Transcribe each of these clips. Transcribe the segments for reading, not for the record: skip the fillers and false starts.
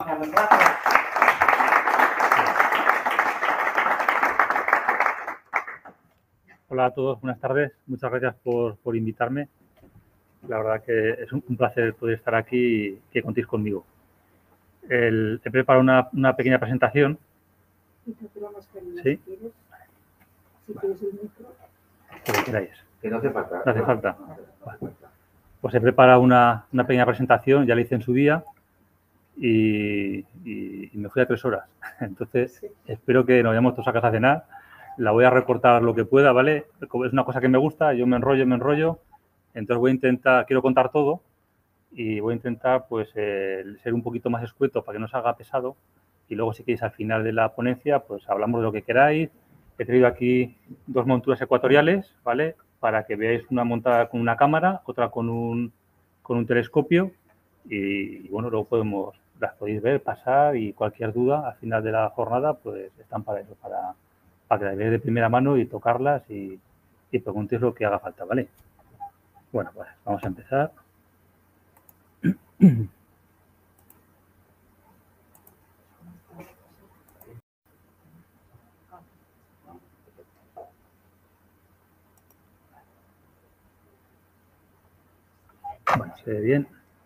Hola a todos, buenas tardes. Muchas gracias por invitarme. La verdad que es un placer poder estar aquí y que contéis conmigo. He preparado una pequeña presentación. ¿Sí? Si quieres el micro. Lo que queráis. Que no hace falta. No hace falta. Vale. Pues he preparado una pequeña presentación, ya la hice en su día y me fui a 3 horas. Entonces, espero que nos vayamos todos a casa a cenar. La voy a recortar lo que pueda, ¿vale? Como es una cosa que me gusta, yo me enrollo. Entonces voy a intentar, quiero contar todo y voy a intentar pues ser un poquito más escueto para que no se haga pesado y luego si queréis al final de la ponencia pues hablamos de lo que queráis. He traído aquí 2 monturas ecuatoriales, ¿vale? Para que veáis una montada con una cámara, otra con un telescopio y bueno, luego las podéis ver, pasar y cualquier duda al final de la jornada pues están para eso, para que las veáis de primera mano y tocarlas y preguntéis lo que haga falta, ¿vale? Bueno, pues vamos a empezar. Bueno, se ve bien.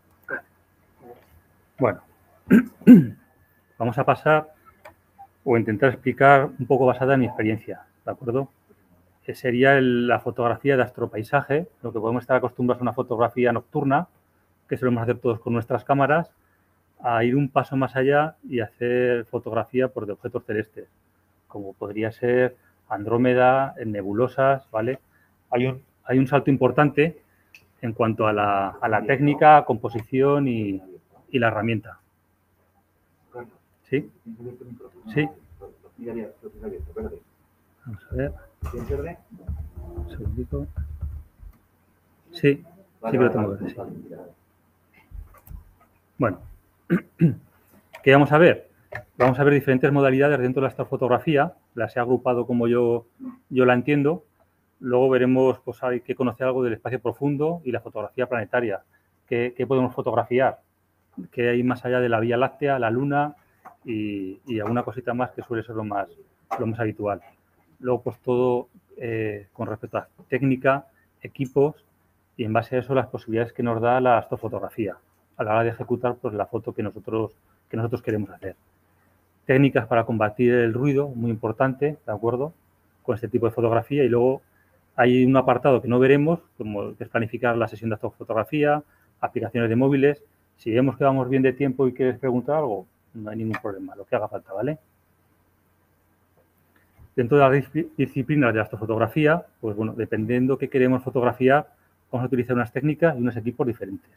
Bueno, vamos a pasar o intentar explicar un poco basada en mi experiencia, ¿de acuerdo? Que sería la fotografía de astropaisaje, lo que podemos estar acostumbrados a una fotografía nocturna, que solemos hacer todos con nuestras cámaras, a ir un paso más allá y hacer fotografía de objetos celestes, como podría ser Andrómeda, nebulosas, ¿vale? Hay un salto importante en cuanto a la técnica, composición y la herramienta. ¿Sí? Sí. Vamos a ver. Un segundito. Sí, sí que lo tengo verde, sí. Bueno, ¿qué vamos a ver? Vamos a ver diferentes modalidades dentro de la astrofotografía. Las he agrupado como yo la entiendo. Luego veremos, pues hay que conocer algo del espacio profundo y la fotografía planetaria. ¿Qué podemos fotografiar? ¿Qué hay más allá de la Vía Láctea, la Luna y alguna cosita más que suele ser lo más habitual? Luego, pues todo con respecto a técnica, equipos y en base a eso las posibilidades que nos da la astrofotografía a la hora de ejecutar pues, la foto que nosotros queremos hacer. Técnicas para combatir el ruido, muy importante, ¿de acuerdo? Con este tipo de fotografía y luego hay un apartado que no veremos, como que es planificar la sesión de astrofotografía, aplicaciones de móviles. Si vemos que vamos bien de tiempo y quieres preguntar algo, no hay ningún problema, lo que haga falta, ¿vale? Dentro de las disciplinas de astrofotografía, pues bueno, dependiendo qué queremos fotografiar, vamos a utilizar unas técnicas y unos equipos diferentes.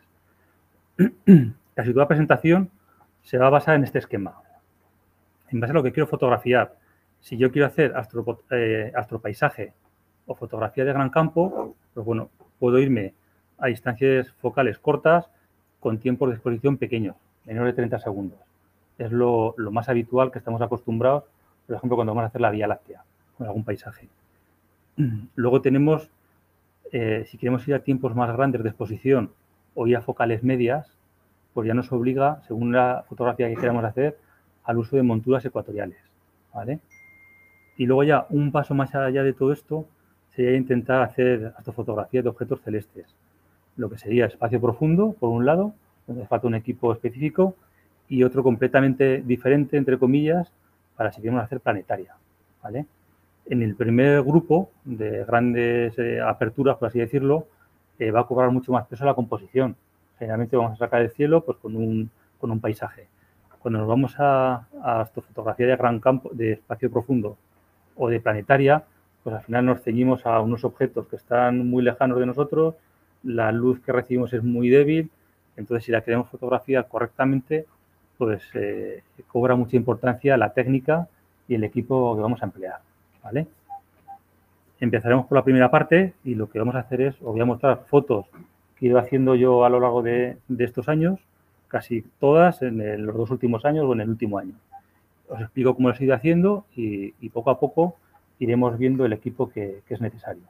Casi toda presentación se va a basar en este esquema. En base a lo que quiero fotografiar, si yo quiero hacer astropaisaje o fotografía de gran campo, pues bueno, puedo irme a distancias focales cortas con tiempos de exposición pequeños, menor de 30 segundos. Es lo más habitual que estamos acostumbrados, por ejemplo, cuando vamos a hacer la Vía Láctea con algún paisaje. Luego tenemos, si queremos ir a tiempos más grandes de exposición o ir a focales medias, pues ya nos obliga, según la fotografía que queramos hacer, al uso de monturas ecuatoriales, ¿vale? Y luego ya un paso más allá de todo esto sería intentar hacer astrofotografías de objetos celestes, lo que sería espacio profundo, por un lado, donde falta un equipo específico, y otro completamente diferente, entre comillas, para si queremos hacer planetaria, ¿vale? En el primer grupo de grandes aperturas, por así decirlo, va a cobrar mucho más peso la composición. Generalmente vamos a sacar el cielo pues, con un paisaje. Cuando nos vamos a astrofotografía de gran campo, de espacio profundo o de planetaria, pues al final nos ceñimos a unos objetos que están muy lejanos de nosotros, la luz que recibimos es muy débil, entonces si la queremos fotografiar correctamente, pues cobra mucha importancia la técnica y el equipo que vamos a emplear, ¿vale? Empezaremos por la primera parte y lo que vamos a hacer es, os voy a mostrar fotos que he ido haciendo yo a lo largo de estos años, casi todas en los 2 últimos años o en el último año. Os explico cómo las he ido haciendo y poco a poco iremos viendo el equipo que es necesario.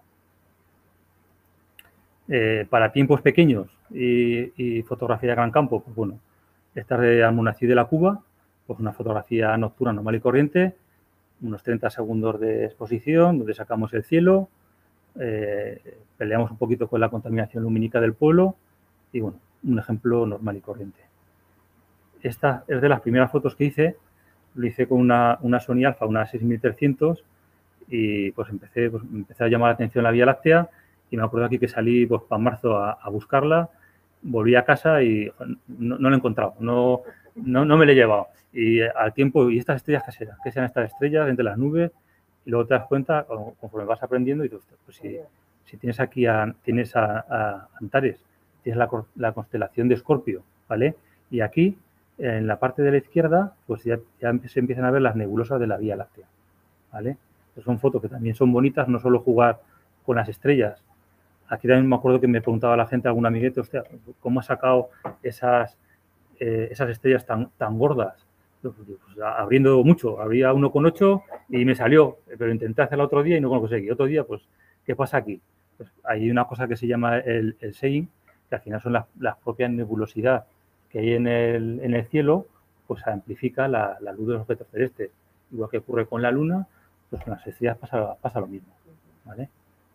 Para tiempos pequeños y fotografía de gran campo, pues bueno, Esta es de Almonacid de la Cuba, pues una fotografía nocturna normal y corriente, unos 30 segundos de exposición, donde sacamos el cielo, peleamos un poquito con la contaminación lumínica del pueblo y, bueno, un ejemplo normal y corriente. Esta es de las primeras fotos que hice, lo hice con una Sony Alpha, una 6300, y pues empecé a llamar la atención la Vía Láctea y me acuerdo aquí que salí pues para marzo a buscarla, volví a casa y no la he encontrado, no me la he llevado. Y al tiempo, ¿y estas estrellas qué serán? ¿Qué serán estas estrellas entre las nubes? Y luego te das cuenta, conforme vas aprendiendo, y dices, pues si tienes aquí tienes a Antares, tienes la constelación de Escorpio, ¿vale? Y aquí, en la parte de la izquierda, pues ya se empiezan a ver las nebulosas de la Vía Láctea, ¿vale? Pues son fotos que también son bonitas, no solo jugar con las estrellas. Aquí también me acuerdo que me preguntaba la gente, algún amiguete, hostia, ¿cómo ha sacado esas estrellas tan gordas? Pues, abriendo mucho, abría 1,8 y me salió, pero intenté hacerlo otro día y no lo conseguí. Otro día, pues, ¿qué pasa aquí? Pues hay una cosa que se llama el seeing, que al final son las propias nebulosidad que hay en el cielo, pues amplifica la luz de los objetos celestes. Igual que ocurre con la Luna, pues con las estrellas pasa lo mismo, ¿vale?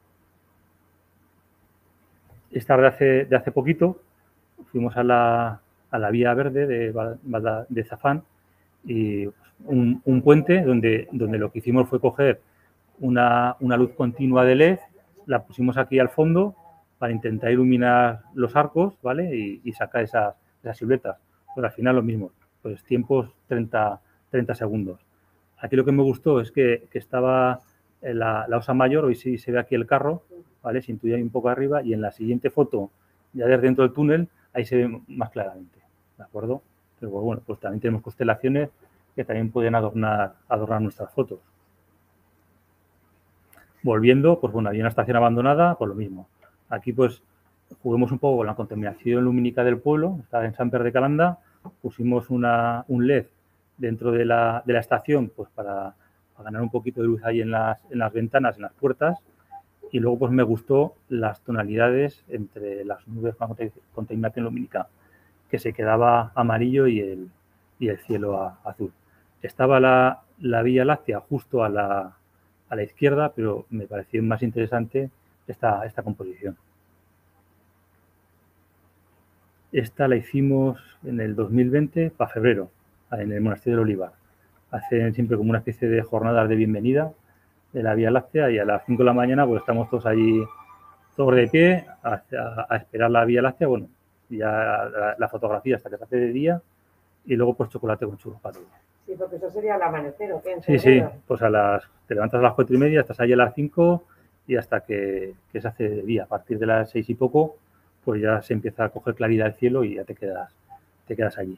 Esta de hace poquito fuimos a la Vía Verde de Zafán y un puente donde lo que hicimos fue coger una luz continua de LED, la pusimos aquí al fondo para intentar iluminar los arcos, ¿vale? Y sacar esas siluetas. Pero al final lo mismo, pues tiempos 30 segundos. Aquí lo que me gustó es que estaba la Osa Mayor, hoy sí se ve aquí el carro, ¿vale? Se intuye ahí un poco arriba, y en la siguiente foto, ya desde dentro del túnel, ahí se ve más claramente, ¿de acuerdo? Pero bueno, pues también tenemos constelaciones que también pueden adornar nuestras fotos. Volviendo, pues bueno, había una estación abandonada, pues lo mismo. Aquí pues juguemos un poco con la contaminación lumínica del pueblo, está en Samper de Calanda, pusimos un LED dentro de la estación pues para ganar un poquito de luz ahí en las ventanas, en las puertas, y luego pues me gustó las tonalidades entre las nubes con contaminación lumínica, que se quedaba amarillo y el cielo azul. Estaba la Vía Láctea justo a la izquierda, pero me pareció más interesante esta composición. Esta la hicimos en el 2020, para febrero, en el Monasterio del Olivar. Hacen siempre como una especie de jornadas de bienvenida de la Vía Láctea, y a las 5 de la mañana pues estamos todos allí, todos de pie, a esperar la Vía Láctea. Bueno, ya la fotografía hasta que se hace de día, y luego pues chocolate con churros para todos. Sí, porque eso sería al amanecer, ¿o qué? Sí, pues te levantas a las 4:30, estás allí a las 5 y hasta que se hace de día. A partir de las 6 y poco, pues ya se empieza a coger claridad el cielo y ya te quedas allí.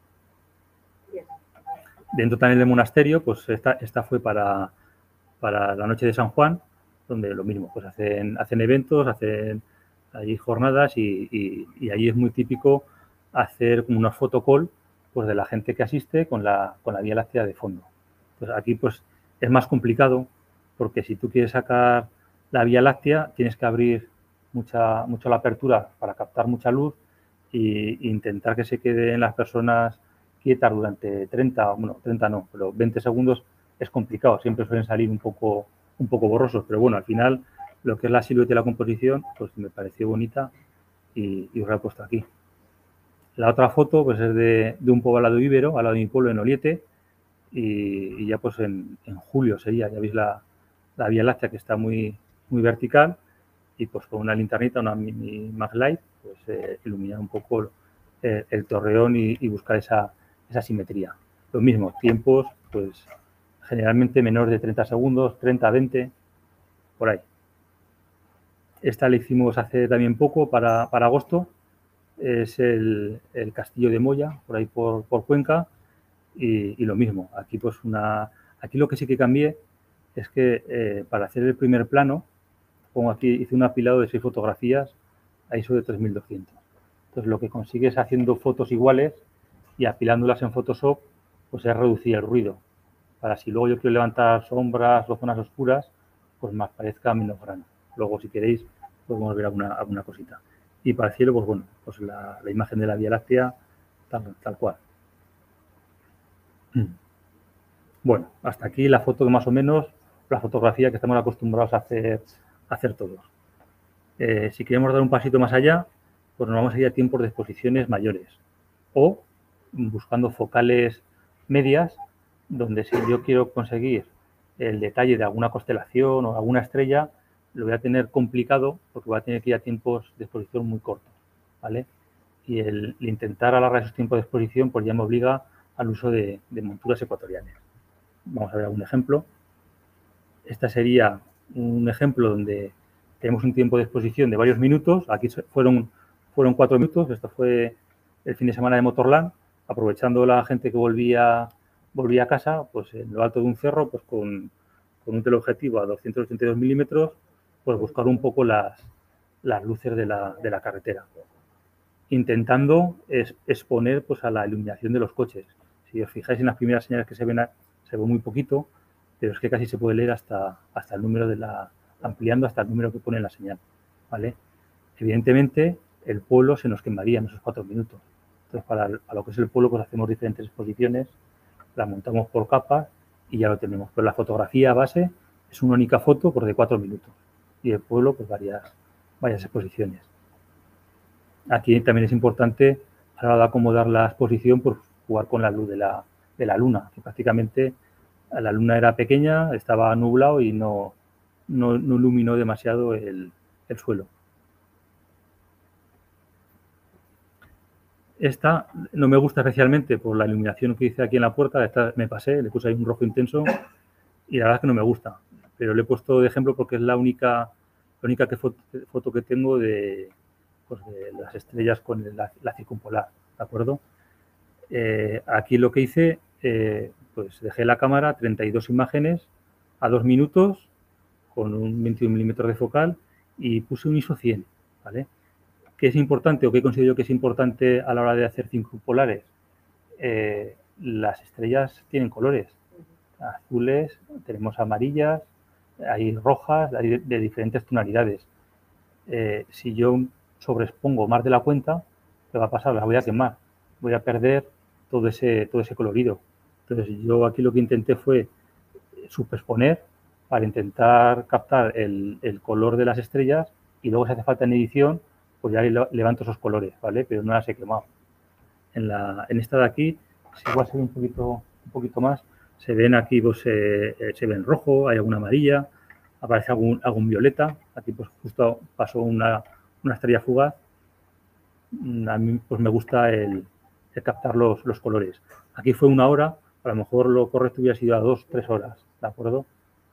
Bien. Dentro también del monasterio, pues esta fue para la noche de San Juan, donde lo mismo, pues hacen eventos, hacen allí jornadas, y allí es muy típico hacer como una fotocall pues de la gente que asiste con la Vía Láctea de fondo. Pues aquí pues es más complicado, porque si tú quieres sacar la Vía Láctea tienes que abrir mucho la apertura para captar mucha luz e intentar que se queden las personas quietas durante 30 no, pero 20 segundos es complicado, siempre suelen salir un poco borrosos, pero bueno, al final lo que es la silueta y la composición pues me pareció bonita y os la he puesto aquí. La otra foto pues es de un poblado íbero, al lado de mi pueblo, en Oliete, y ya pues en julio sería, ya veis la Vía Láctea, que está muy vertical, y pues con una linternita, una mini Maglite, pues iluminar un poco el torreón y buscar esa simetría. Lo mismo, tiempos pues generalmente menor de 30 segundos, 30, 20, por ahí. Esta la hicimos hace también poco, para agosto. Es el Castillo de Moya, por ahí por Cuenca, y lo mismo. Aquí pues aquí lo que sí que cambié es que para hacer el primer plano, pongo aquí, hice un apilado de 6 fotografías a ISO de 3200. Entonces lo que consigues haciendo fotos iguales y apilándolas en Photoshop, pues es reducir el ruido, para si luego yo quiero levantar sombras o zonas oscuras, pues más parezca menos grano. Luego, si queréis, podemos ver alguna cosita. Y para el cielo, pues bueno, pues la imagen de la Vía Láctea tal cual. Bueno, hasta aquí la foto que más o menos, la fotografía que estamos acostumbrados a hacer todos. Si queremos dar un pasito más allá, pues nos vamos a ir a tiempos de exposiciones mayores o buscando focales medias, donde si yo quiero conseguir el detalle de alguna constelación o alguna estrella, lo voy a tener complicado porque voy a tener que ir a tiempos de exposición muy cortos, ¿vale? Y el intentar alargar esos tiempos de exposición pues ya me obliga al uso de monturas ecuatoriales. Vamos a ver algún ejemplo. Este sería un ejemplo donde tenemos un tiempo de exposición de varios minutos. Aquí fueron 4 minutos. Esto fue el fin de semana de Motorland, aprovechando la gente que volvía a casa, pues en lo alto de un cerro, pues con un teleobjetivo a 282 milímetros, pues buscar un poco las luces de la carretera, intentando exponer pues a la iluminación de los coches. Si os fijáis en las primeras señales que se ve muy poquito, pero es que casi se puede leer hasta el número ampliando hasta el número que pone en la señal, ¿vale? Evidentemente, el pueblo se nos quemaría en esos 4 minutos. Entonces, para lo que es el pueblo, pues hacemos diferentes exposiciones, la montamos por capas y ya lo tenemos. Pero la fotografía base es una única foto por de 4 minutos y el pueblo, pues varias exposiciones. Aquí también es importante a la hora de acomodar la exposición, pues jugar con la luz de la luna, que prácticamente la luna era pequeña, estaba nublado y no iluminó demasiado el suelo. Esta no me gusta especialmente por la iluminación que hice aquí en la puerta. Esta me pasé, le puse ahí un rojo intenso y la verdad es que no me gusta. Pero le he puesto de ejemplo porque es la única foto que tengo de las estrellas con la circumpolar, ¿de acuerdo? Aquí lo que hice, pues dejé la cámara 32 imágenes a 2 minutos con un 21 milímetros de focal y puse un ISO 100, ¿vale? ¿Qué es importante o qué considero que es importante a la hora de hacer circumpolares? Las estrellas tienen colores, azules, tenemos amarillas, hay rojas, hay de diferentes tonalidades. Si yo sobreexpongo más de la cuenta, ¿qué va a pasar? Las voy a quemar, voy a perder todo ese colorido. Entonces yo aquí lo que intenté fue superexponer para intentar captar el color de las estrellas y luego si hace falta en edición, pues ya levanto esos colores, ¿vale? Pero no las he quemado. En esta de aquí, si igual se ve un poquito más, se ven aquí, pues se ve en rojo, hay alguna amarilla, aparece algún violeta. Aquí pues justo pasó una estrella fugaz. A mí pues me gusta el captar los colores. Aquí fue 1 hora, a lo mejor lo correcto hubiera sido a 2 o 3 horas, ¿de acuerdo?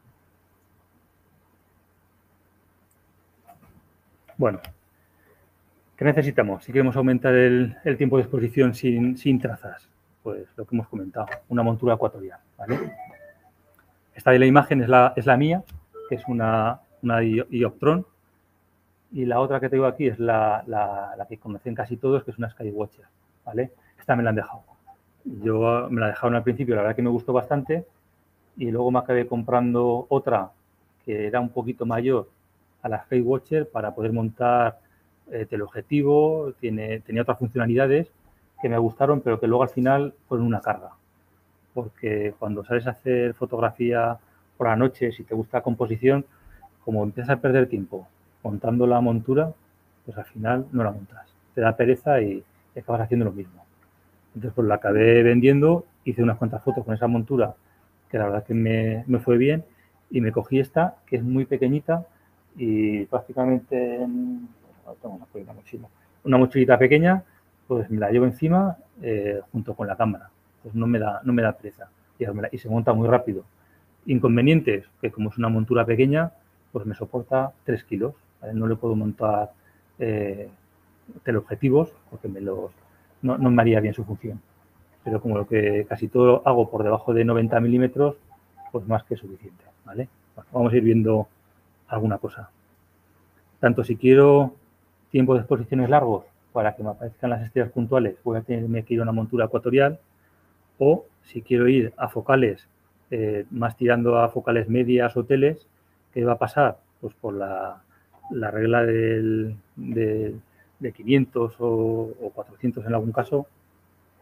Bueno, ¿qué necesitamos si queremos aumentar el tiempo de exposición sin trazas? Pues lo que hemos comentado, una montura ecuatorial, ¿vale? Esta de la imagen es la mía, que es una Ioptron, y la otra que tengo aquí es la que conocen casi todos, que es una Skywatcher, ¿vale? Esta me la han dejado. Yo me la dejaron al principio, la verdad que me gustó bastante, y luego me acabé comprando otra que era un poquito mayor a la Skywatcher para poder montar teleobjetivo, tenía otras funcionalidades que me gustaron, pero que luego al final fueron una carga. Porque cuando sales a hacer fotografía por la noche, si te gusta la composición, como empiezas a perder tiempo montando la montura, pues al final no la montas. Te da pereza y acabas haciendo lo mismo. Entonces, pues la acabé vendiendo, hice unas cuantas fotos con esa montura, que la verdad que me fue bien, y me cogí esta, que es muy pequeñita, y prácticamente tengo una mochilita pequeña, pues me la llevo encima junto con la cámara. Pues no me da pereza y se monta muy rápido. Inconvenientes, que como es una montura pequeña, pues me soporta 3 kilos. ¿Vale? No le puedo montar teleobjetivos porque no me haría bien su función. Pero como lo que casi todo hago por debajo de 90 milímetros, pues más que suficiente, ¿vale? Bueno, vamos a ir viendo alguna cosa. Tanto si quiero tiempo de exposiciones largos para que me aparezcan las estrellas puntuales, voy a tener que ir a una montura ecuatorial, o si quiero ir a focales, más tirando a focales medias o teles, ¿qué va a pasar? Pues por la regla de 500 o 400 en algún caso,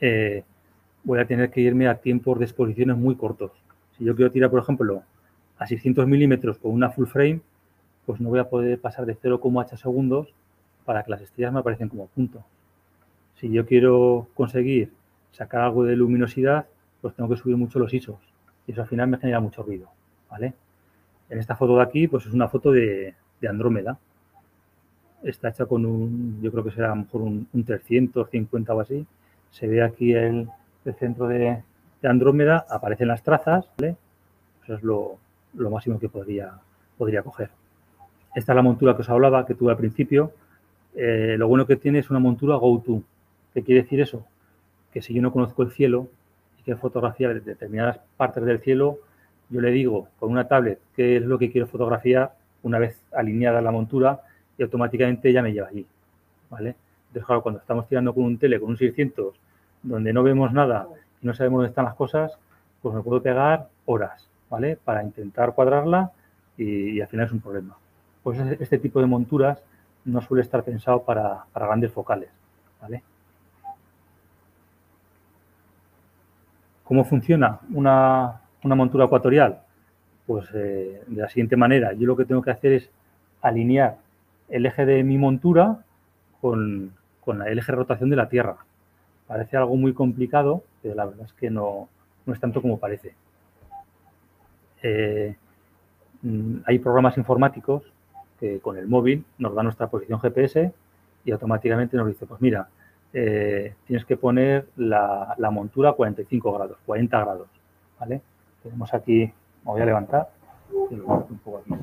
voy a tener que irme a tiempos de exposiciones muy cortos. Si yo quiero tirar, por ejemplo, a 600 milímetros con una full frame, pues no voy a poder pasar de 0,8 segundos para que las estrellas me aparecen como punto. Si yo quiero conseguir sacar algo de luminosidad, pues tengo que subir mucho los ISOs. Y eso al final me genera mucho ruido, ¿vale? En esta foto de aquí, pues es una foto de Andrómeda. Está hecha con yo creo que será a lo mejor un 350 o así. Se ve aquí el centro de Andrómeda, aparecen las trazas, ¿vale? Eso es lo máximo que podría coger. Esta es la montura que os hablaba, que tuve al principio. Lo bueno que tiene es una montura go-to. ¿Qué quiere decir eso? Que si yo no conozco el cielo y quiero fotografiar determinadas partes del cielo, yo le digo con una tablet qué es lo que quiero fotografiar una vez alineada la montura y automáticamente ya me lleva allí, ¿vale? Entonces, claro, cuando estamos tirando con un tele, con un 600, donde no vemos nada y no sabemos dónde están las cosas, pues me puedo pegar horas, ¿vale? Para intentar cuadrarla y al final es un problema. Pues este tipo de monturas no suele estar pensado para grandes focales, ¿vale? ¿Cómo funciona una montura ecuatorial? Pues de la siguiente manera. Yo lo que tengo que hacer es alinear el eje de mi montura con el eje de rotación de la Tierra. Parece algo muy complicado, pero la verdad es que no es tanto como parece. Hay programas informáticos que con el móvil nos dan nuestra posición GPS y automáticamente nos dice, pues mira, tienes que poner la montura a 45 grados, 40 grados, ¿vale? Tenemos aquí, me voy a levantar, un poco aquí.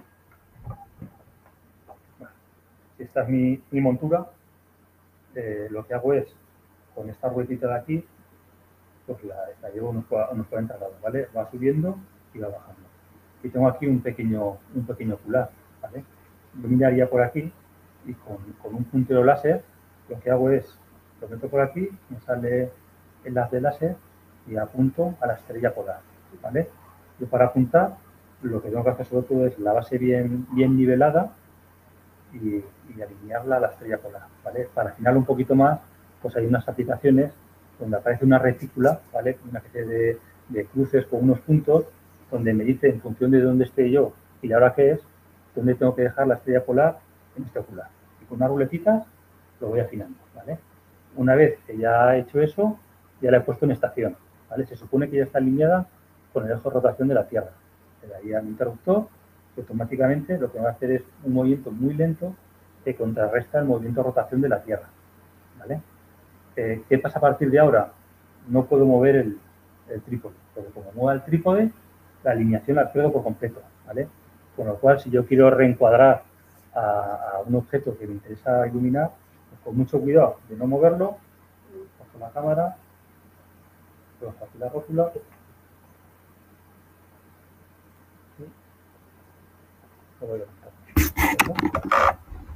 Esta es mi montura. Lo que hago es, con esta ruedita de aquí, pues la llevo unos 40 grados, ¿vale? Va subiendo y va bajando. Y tengo aquí un pequeño ocular, ¿vale? Yo miraría por aquí y con un puntero láser lo que hago es, lo meto por aquí, me sale el haz de láser y apunto a la estrella polar, ¿vale? Yo para apuntar lo que tengo que hacer sobre todo es la base bien nivelada y alinearla a la estrella polar, ¿vale? Para afinar un poquito más, pues hay unas aplicaciones donde aparece una retícula, ¿vale? Una especie de cruces con unos puntos donde me dice en función de dónde esté yo y la hora que es, dónde tengo que dejar la estrella polar en este ocular. Y con unas ruletitas lo voy afinando, ¿vale? Una vez que ya he hecho eso, ya la he puesto en estación, ¿vale? Se supone que ya está alineada con el eje de rotación de la Tierra. Le daría al interruptor y automáticamente lo que va a hacer es un movimiento muy lento que contrarresta el movimiento de rotación de la Tierra, ¿vale? ¿Qué pasa a partir de ahora? No puedo mover el trípode, porque como mueva el trípode, la alineación la pierdo por completo, ¿vale? Con lo cual, si yo quiero reencuadrar a un objeto que me interesa iluminar, pues con mucho cuidado de no moverlo, cojo la cámara, cojo aquí la rótula, y lo voy a levantar.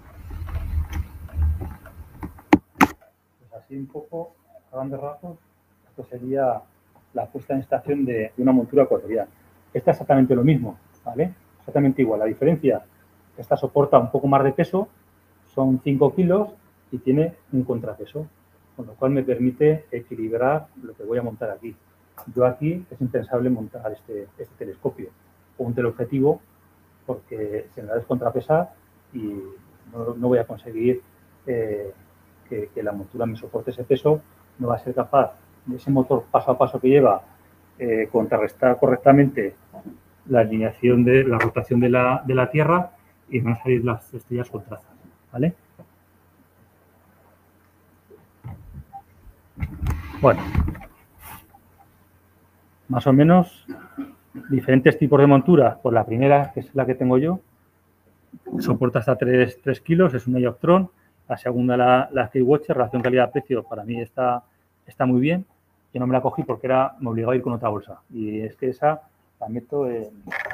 Pues así un poco, a grandes rasgos, esto sería la puesta en estación de una montura ecuatorial. Esta es exactamente lo mismo, ¿vale? Exactamente igual. La diferencia, esta soporta un poco más de peso, son 5 kilos y tiene un contrapeso, con lo cual me permite equilibrar lo que voy a montar aquí. Yo aquí es impensable montar este telescopio o un teleobjetivo porque se me va a descontrapesar y no voy a conseguir que la montura me soporte ese peso, no va a ser capaz de ese motor paso a paso que lleva contrarrestar correctamente la alineación de la rotación de la Tierra y van a salir las estrellas con trazas, ¿vale? Bueno, más o menos diferentes tipos de monturas. Pues la primera, que es la que tengo yo, soporta hasta 3 kilos, es una Ioctron. La segunda, la Skywatcher, relación calidad-precio, para mí está muy bien. Yo no me la cogí porque me obligaba a ir con otra bolsa. Y es que esa la meto en...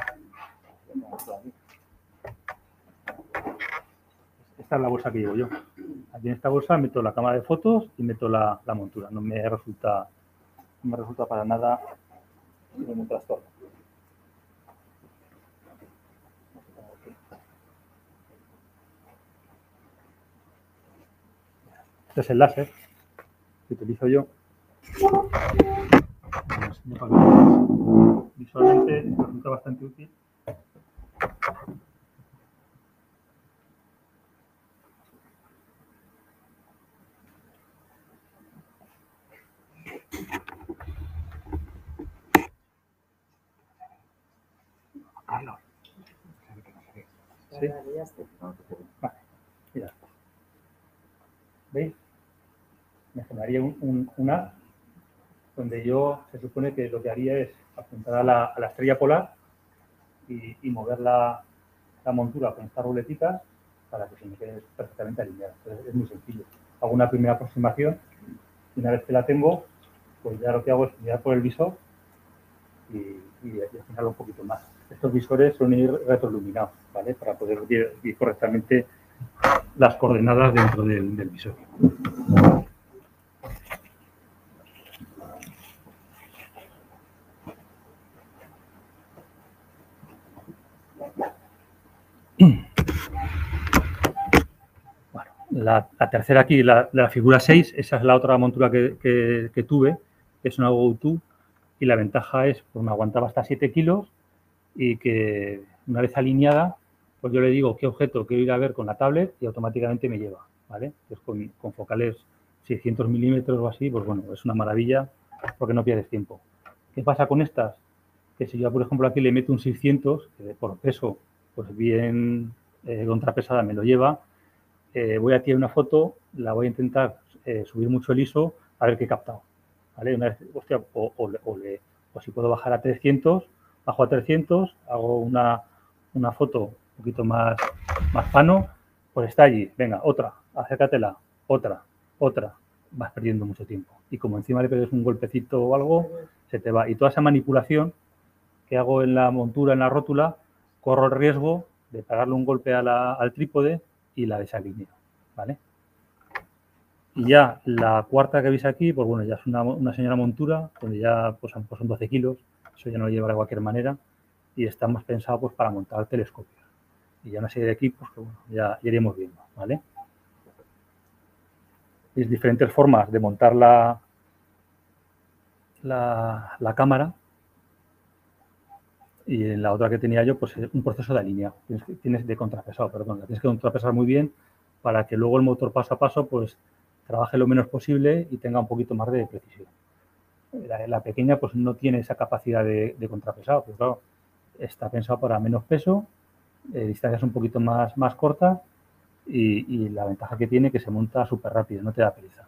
Esta es la bolsa que llevo yo. Aquí en esta bolsa meto la cámara de fotos y meto la montura. No me resulta para nada un trastorno. Este es el láser que utilizo yo. Visualmente esto resulta bastante útil. ¿Sí? Vale, mira. ¿Veis? Me generaría una donde yo se supone que lo que haría es apuntar a la estrella polar y mover la montura con estas ruletitas para que se me quede perfectamente alineada. Entonces es muy sencillo. Hago una primera aproximación y una vez que la tengo, pues ya lo que hago es mirar por el visor y afinarlo un poquito más. Estos visores son ir retroiluminados, ¿vale? Para poder ver correctamente las coordenadas dentro del visor. Bueno, la tercera aquí, la figura 6, esa es la otra montura que tuve, que es una Go2, y la ventaja es que me aguantaba hasta 7 kilos y que una vez alineada, pues yo le digo qué objeto quiero ir a ver con la tablet y automáticamente me lleva, ¿vale? Pues con focales 600 milímetros o así, pues bueno, es una maravilla porque no pierdes tiempo. ¿Qué pasa con estas? Que si yo, por ejemplo, aquí le meto un 600, que por peso, pues bien contrapesada me lo lleva, voy a tirar una foto, la voy a intentar subir mucho el ISO a ver qué he captado, ¿vale? Una vez, hostia, o si puedo bajar a 300, bajo a 300, hago una foto un poquito más pano, pues está allí, venga, otra, acércatela, otra, vas perdiendo mucho tiempo. Y como encima le pegues un golpecito o algo, se te va. Y toda esa manipulación que hago en la montura, en la rótula, corro el riesgo de pegarle un golpe al trípode y la desalineo, ¿vale? Y ya la cuarta que veis aquí, pues bueno, ya es una señora montura, donde ya pues son 12 kilos, eso ya no lo llevará de cualquier manera, y está más pensado pues para montar telescopios. Y ya una serie de equipos que bueno, ya iremos viendo, ¿vale? Hay diferentes formas de montar la cámara. Y en la otra que tenía yo, pues un proceso de alineado. Tienes de contrapesado, perdón. La tienes que contrapesar muy bien para que luego el motor paso a paso, pues trabaje lo menos posible y tenga un poquito más de precisión. La pequeña, pues no tiene esa capacidad de contrapesado, pero claro, está pensado para menos peso, distancias un poquito más cortas y la ventaja que tiene es que se monta súper rápido, no te da pereza.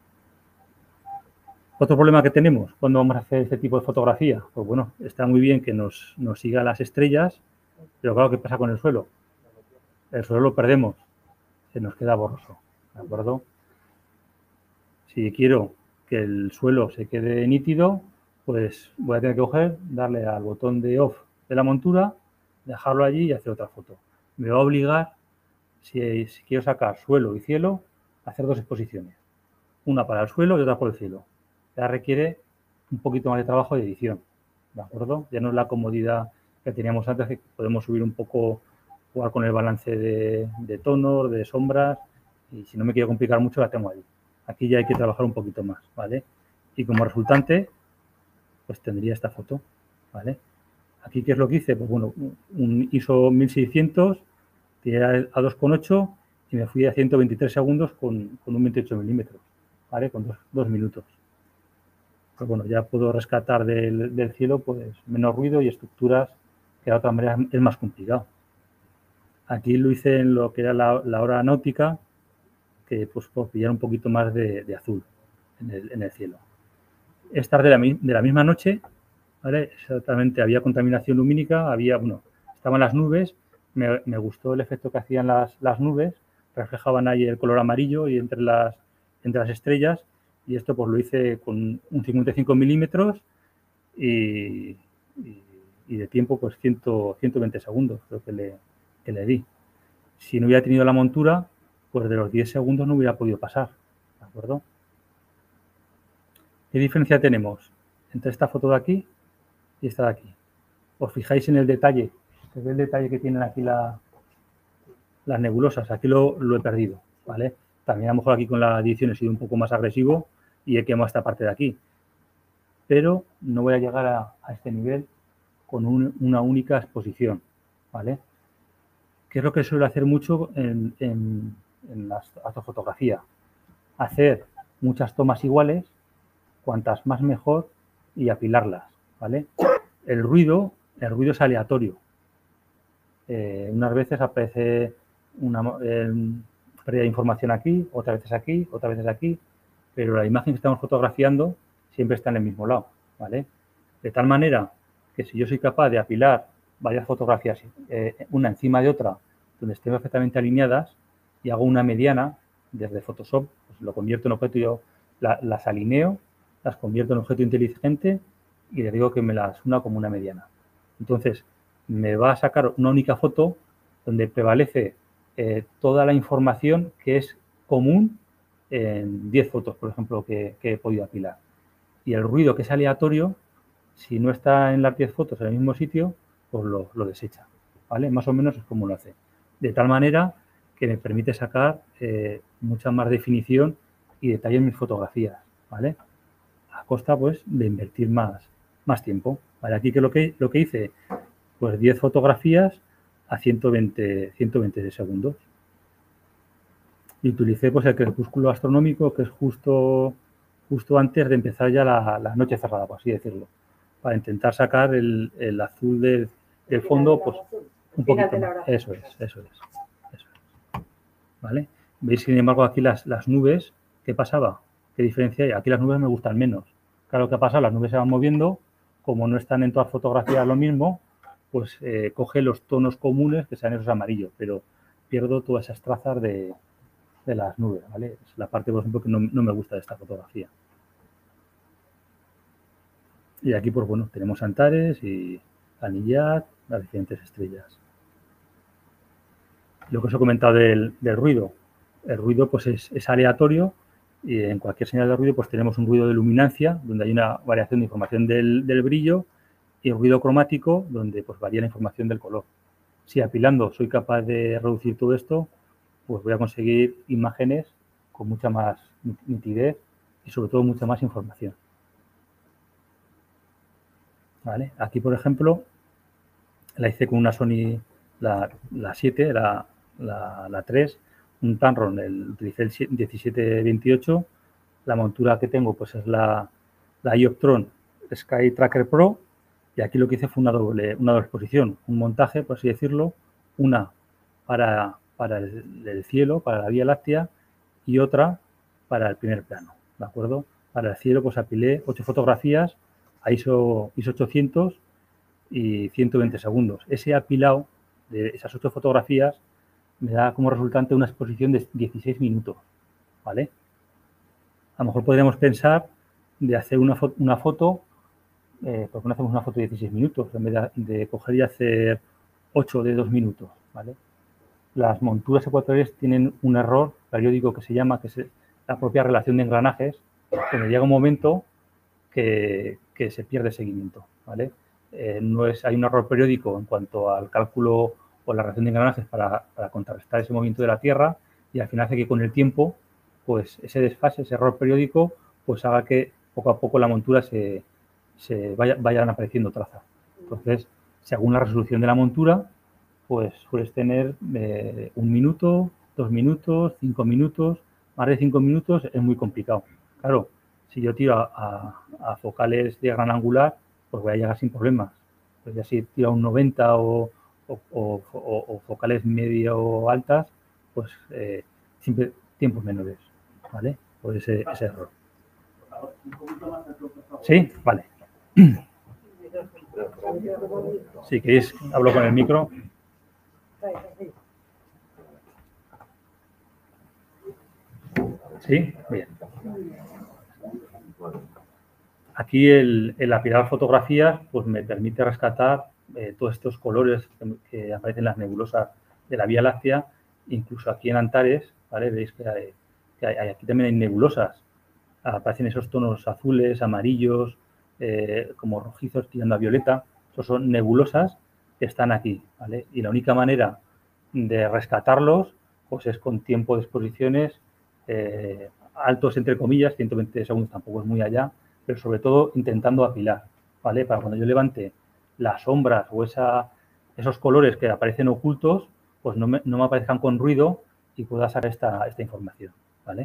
Otro problema que tenemos cuando vamos a hacer este tipo de fotografía, pues bueno, está muy bien que nos siga las estrellas, pero claro, ¿qué pasa con el suelo? El suelo lo perdemos, se nos queda borroso, ¿de acuerdo? Si quiero que el suelo se quede nítido, pues voy a tener que coger, darle al botón de off de la montura, dejarlo allí y hacer otra foto. Me va a obligar, si quiero sacar suelo y cielo, a hacer dos exposiciones. Una para el suelo y otra por el cielo. Ya requiere un poquito más de trabajo de edición, ¿de acuerdo? Ya no es la comodidad que teníamos antes, que podemos subir un poco, jugar con el balance de tonos, de sombras, y si no me quiero complicar mucho la tengo ahí. Aquí ya hay que trabajar un poquito más, ¿vale? Y como resultante, pues tendría esta foto, ¿vale? Aquí, ¿qué es lo que hice? Pues bueno, un ISO 1600, tiré a 2,8 y me fui a 123 segundos con un 28 milímetros, ¿vale? Con dos minutos. Pues bueno, ya puedo rescatar del cielo pues menos ruido y estructuras que de otra manera es más complicado. Aquí lo hice en lo que era la hora náutica, que pues por pillar un poquito más de azul en el cielo. Esta de la misma noche, ¿vale? Exactamente, había contaminación lumínica, estaban las nubes, me gustó el efecto que hacían las nubes, reflejaban ahí el color amarillo y entre las estrellas, y esto pues lo hice con un 55 milímetros y de tiempo pues 120 segundos creo que le di. Si no hubiera tenido la montura, pues de los 10 segundos no hubiera podido pasar, ¿de acuerdo? ¿Qué diferencia tenemos entre esta foto de aquí y esta de aquí? Os fijáis en el detalle, el detalle que tienen aquí las nebulosas, aquí lo he perdido, ¿vale? También a lo mejor aquí con la edición he sido un poco más agresivo, y he quemado esta parte de aquí. Pero no voy a llegar a este nivel con una única exposición, ¿vale? ¿Qué es lo que suelo hacer mucho en la astrofotografía? Hacer muchas tomas iguales, cuantas más mejor, y apilarlas, ¿vale? El ruido es aleatorio. Unas veces aparece una pérdida de información aquí, otras veces aquí, pero la imagen que estamos fotografiando siempre está en el mismo lado, ¿vale? De tal manera que si yo soy capaz de apilar varias fotografías, una encima de otra, donde estén perfectamente alineadas, y hago una mediana desde Photoshop, pues lo convierto en objeto, yo las alineo, las convierto en objeto inteligente y le digo que me las una como una mediana. Entonces, me va a sacar una única foto donde prevalece toda la información que es común en 10 fotos, por ejemplo, que he podido apilar. Y el ruido, que es aleatorio, si no está en las 10 fotos en el mismo sitio, pues lo desecha, ¿vale? Más o menos es como lo hace. De tal manera que me permite sacar mucha más definición y detalle en mis fotografías, ¿vale? A costa, pues, de invertir más tiempo. ¿Vale? Aquí, que lo que hice, pues 10 fotografías a 120 segundos. Y utilicé, pues, el crepúsculo astronómico, que es justo antes de empezar ya la noche cerrada, por así decirlo, para intentar sacar el azul del fondo, pues un poquito más. Eso es. ¿Vale? Veis, sin embargo, aquí las nubes, ¿qué pasaba? ¿Qué diferencia hay? Aquí las nubes me gustan menos. Claro, ¿qué pasa? Las nubes se van moviendo, como no están en todas fotografías lo mismo, pues coge los tonos comunes, que sean esos amarillos, pero pierdo todas esas trazas de las nubes, ¿vale? Es la parte, por ejemplo, que no me gusta de esta fotografía. Y aquí, pues bueno, tenemos Antares y Anillat, las diferentes estrellas. Lo que os he comentado del ruido. El ruido, pues es aleatorio, y en cualquier señal de ruido, pues tenemos un ruido de luminancia, donde hay una variación de información del brillo, y el ruido cromático, donde pues varía la información del color. Si apilando soy capaz de reducir todo esto, pues voy a conseguir imágenes con mucha más nitidez y sobre todo mucha más información. ¿Vale? Aquí, por ejemplo, la hice con una Sony, la 7, la 3, un Tamron, utilicé el 1728. La montura que tengo, pues, es la Ioptron Sky Tracker Pro, y aquí lo que hice fue una doble exposición, un montaje, por así decirlo, una para el cielo, para la Vía Láctea, y otra para el primer plano, ¿de acuerdo? Para el cielo, pues apilé 8 fotografías a ISO 800 y 120 segundos. Ese apilado de esas 8 fotografías me da como resultante una exposición de 16 minutos, ¿vale? A lo mejor podríamos pensar de hacer una foto, ¿por qué no hacemos una foto de 16 minutos en vez de coger y hacer 8 de 2 minutos, ¿vale? Las monturas ecuatoriales tienen un error periódico que se llama, que es la propia relación de engranajes, donde llega un momento que se pierde seguimiento, ¿vale? Hay un error periódico en cuanto al cálculo o la relación de engranajes para contrarrestar ese movimiento de la Tierra, y al final hace que con el tiempo, pues ese desfase, ese error periódico, pues haga que poco a poco la montura vayan apareciendo trazas. Entonces, según la resolución de la montura, pues sueles tener 1 minuto, 2 minutos, 5 minutos. Más de 5 minutos es muy complicado. Claro, si yo tiro a focales de gran angular, pues voy a llegar sin problemas. Pues ya si tiro a un 90 o focales medio altas, pues siempre tiempos menores, ¿vale? Por ese error. ¿Sí? Vale. Si queréis, hablo con el micro. ¿Sí? Bien. Aquí el apilar fotografías, pues me permite rescatar todos estos colores que aparecen en las nebulosas de la Vía Láctea. Incluso aquí en Antares, ¿vale? Veis que aquí también hay nebulosas. Aparecen esos tonos azules, amarillos, como rojizos tirando a violeta. Esos son nebulosas que están aquí, ¿vale? Y la única manera de rescatarlos, pues es con tiempo de exposiciones altos entre comillas, 120 segundos tampoco es muy allá, pero sobre todo intentando apilar, ¿vale? Para cuando yo levante las sombras o esos colores que aparecen ocultos, pues no me aparezcan con ruido y pueda sacar esta información, ¿vale?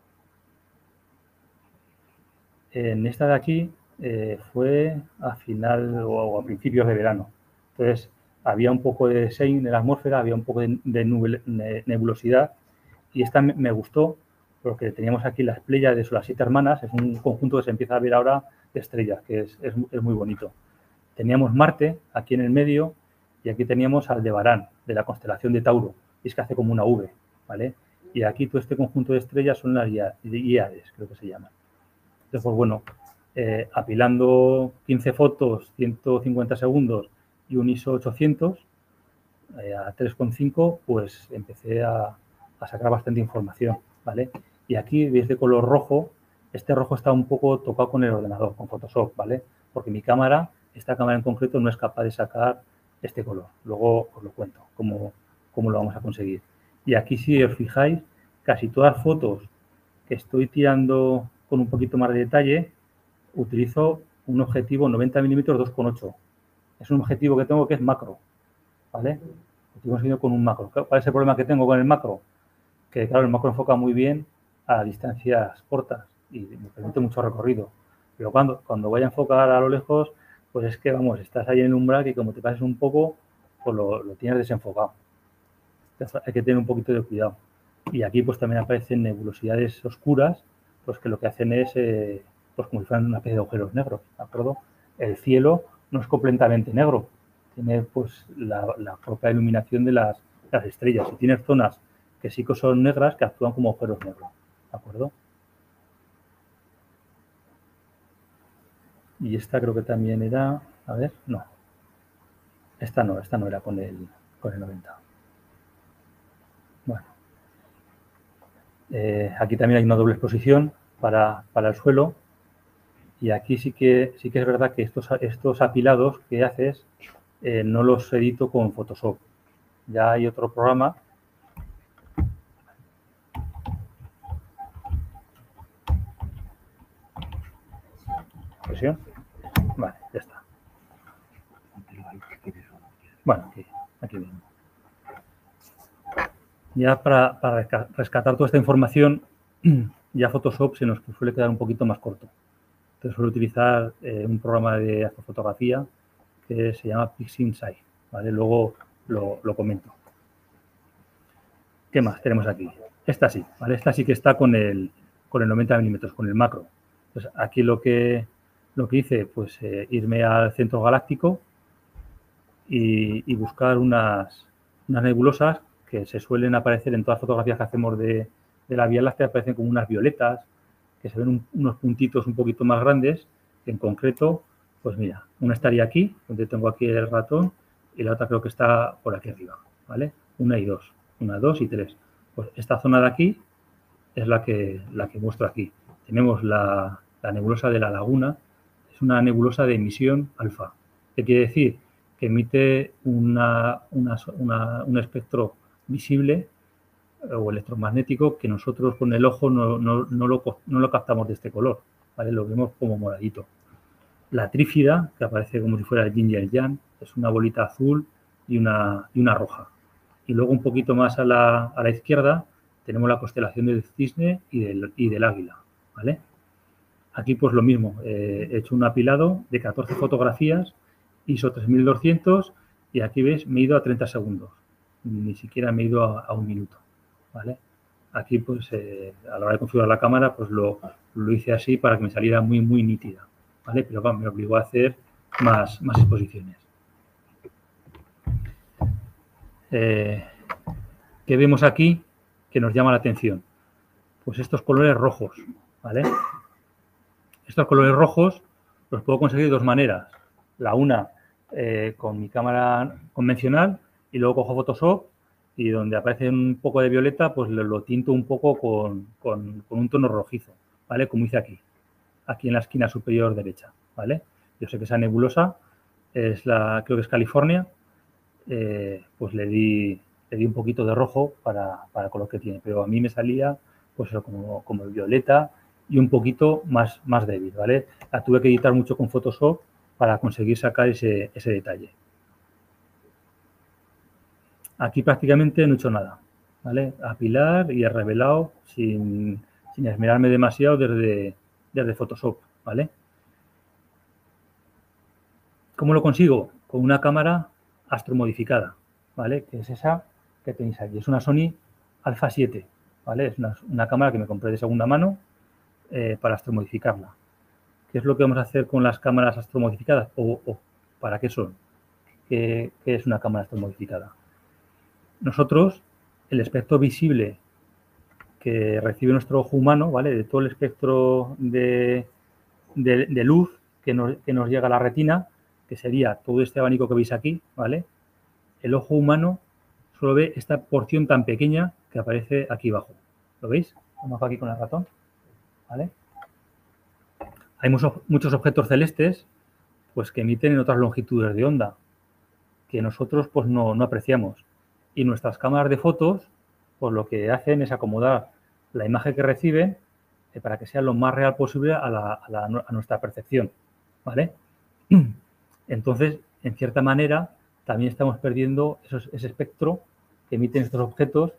En esta de aquí fue a final o a principios de verano. Entonces, había un poco de shine en la atmósfera, había un poco de nebulosidad y esta me gustó porque teníamos aquí las Pléyades o las 7 hermanas, es un conjunto que se empieza a ver ahora de estrellas, que es muy bonito. Teníamos Marte aquí en el medio y aquí teníamos Aldebarán, de la constelación de Tauro, y es que hace como una V, ¿vale? Y aquí todo este conjunto de estrellas son las Híades, creo que se llaman. Entonces, pues bueno, apilando 15 fotos, 150 segundos y un ISO 800 a 3,5, pues empecé a sacar bastante información, ¿vale? Y aquí veis de color rojo, este rojo está un poco tocado con el ordenador, con Photoshop, ¿vale? Porque mi cámara, esta cámara en concreto, no es capaz de sacar este color. Luego os lo cuento, cómo lo vamos a conseguir. Y aquí, si os fijáis, casi todas las fotos que estoy tirando con un poquito más de detalle, utilizo un objetivo 90 milímetros 2,8. Es un objetivo que tengo que es macro, ¿vale? Lo estoy consiguiendo con un macro. ¿Cuál es el problema que tengo con el macro? Que, claro, el macro enfoca muy bien a distancias cortas y me permite mucho recorrido. Pero cuando vaya a enfocar a lo lejos, pues es que, vamos, estás ahí en el umbral y como te pases un poco, pues lo tienes desenfocado. Entonces, hay que tener un poquito de cuidado. Y aquí pues también aparecen nebulosidades oscuras, pues que lo que hacen es, pues como si fueran una especie de agujeros negros, ¿de acuerdo? El cielo no es completamente negro, tiene pues la propia iluminación de las estrellas. Y tienes zonas que sí que son negras que actúan como agujeros negros, ¿de acuerdo? Y esta creo que también era, a ver, no. Esta no era con el 90. Bueno. Aquí también hay una doble exposición para el suelo. Y aquí sí que es verdad que estos apilados que haces no los edito con Photoshop. Ya hay otro programa. ¿Presión? Vale, ya está. Bueno, aquí mismo. Ya para rescatar toda esta información, ya Photoshop se nos suele quedar un poquito más corto. Entonces suelo utilizar un programa de astrofotografía que se llama PixInsight, ¿vale? Luego lo comento. ¿Qué más tenemos aquí? Esta sí, ¿vale? Esta sí que está con el 90 milímetros, con el macro. Entonces, aquí lo que hice, pues irme al centro galáctico y buscar unas nebulosas que se suelen aparecer en todas las fotografías que hacemos de la Vía Láctea, aparecen como unas violetas, que se ven unos puntitos un poquito más grandes, que en concreto, pues mira, una estaría aquí, donde tengo aquí el ratón, y la otra creo que está por aquí arriba, ¿vale? Una y dos, 2 y 3. Pues esta zona de aquí es la que muestro aquí. Tenemos la nebulosa de la Laguna, es una nebulosa de emisión alfa. ¿Qué quiere decir? Que emite un espectro visible o electromagnético que nosotros con el ojo no lo captamos de este color, ¿vale? Lo vemos como moradito. La trífida, que aparece como si fuera el yin y el yang, es una bolita azul y una roja. Y luego un poquito más a la izquierda tenemos la constelación del cisne y del águila, ¿vale? Aquí pues lo mismo, he hecho un apilado de 14 fotografías, ISO 3200 y aquí ves, me he ido a 30 segundos, ni siquiera me he ido a un minuto, ¿vale? Aquí pues a la hora de configurar la cámara pues lo hice así para que me saliera muy nítida, ¿vale? Pero me obligó a hacer más exposiciones. ¿Qué vemos aquí que nos llama la atención? Pues estos colores rojos, ¿vale? Estos colores rojos los puedo conseguir de dos maneras. La una con mi cámara convencional y luego cojo Photoshop y donde aparece un poco de violeta pues lo tinto un poco con un tono rojizo, ¿vale? Como hice aquí en la esquina superior derecha, ¿vale? Yo sé que esa nebulosa creo que es California, pues le di un poquito de rojo para el color que tiene, pero a mí me salía pues eso, como el violeta y un poquito más débil, ¿vale? La tuve que editar mucho con Photoshop para conseguir sacar ese detalle. Aquí prácticamente no he hecho nada, ¿vale? Apilar y he revelado sin esmerarme demasiado desde Photoshop, ¿vale? ¿Cómo lo consigo? Con una cámara astromodificada, ¿vale? Que es esa que tenéis aquí. Es una Sony Alpha 7, ¿vale? Es una cámara que me compré de segunda mano para astromodificarla. ¿Qué es lo que vamos a hacer con las cámaras astromodificadas? ¿O para qué son? ¿Qué es una cámara astromodificada? Nosotros, el espectro visible que recibe nuestro ojo humano, ¿vale? De todo el espectro de luz que nos llega a la retina, que sería todo este abanico que veis aquí, ¿vale? El ojo humano solo ve esta porción tan pequeña que aparece aquí abajo. ¿Lo veis? Vamos aquí con el ratón, ¿vale? Hay muchos objetos celestes pues, que emiten en otras longitudes de onda que nosotros pues, no apreciamos. Y nuestras cámaras de fotos pues, lo que hacen es acomodar la imagen que reciben para que sea lo más real posible a nuestra percepción, ¿vale? Entonces, en cierta manera, también estamos perdiendo ese espectro que emiten estos objetos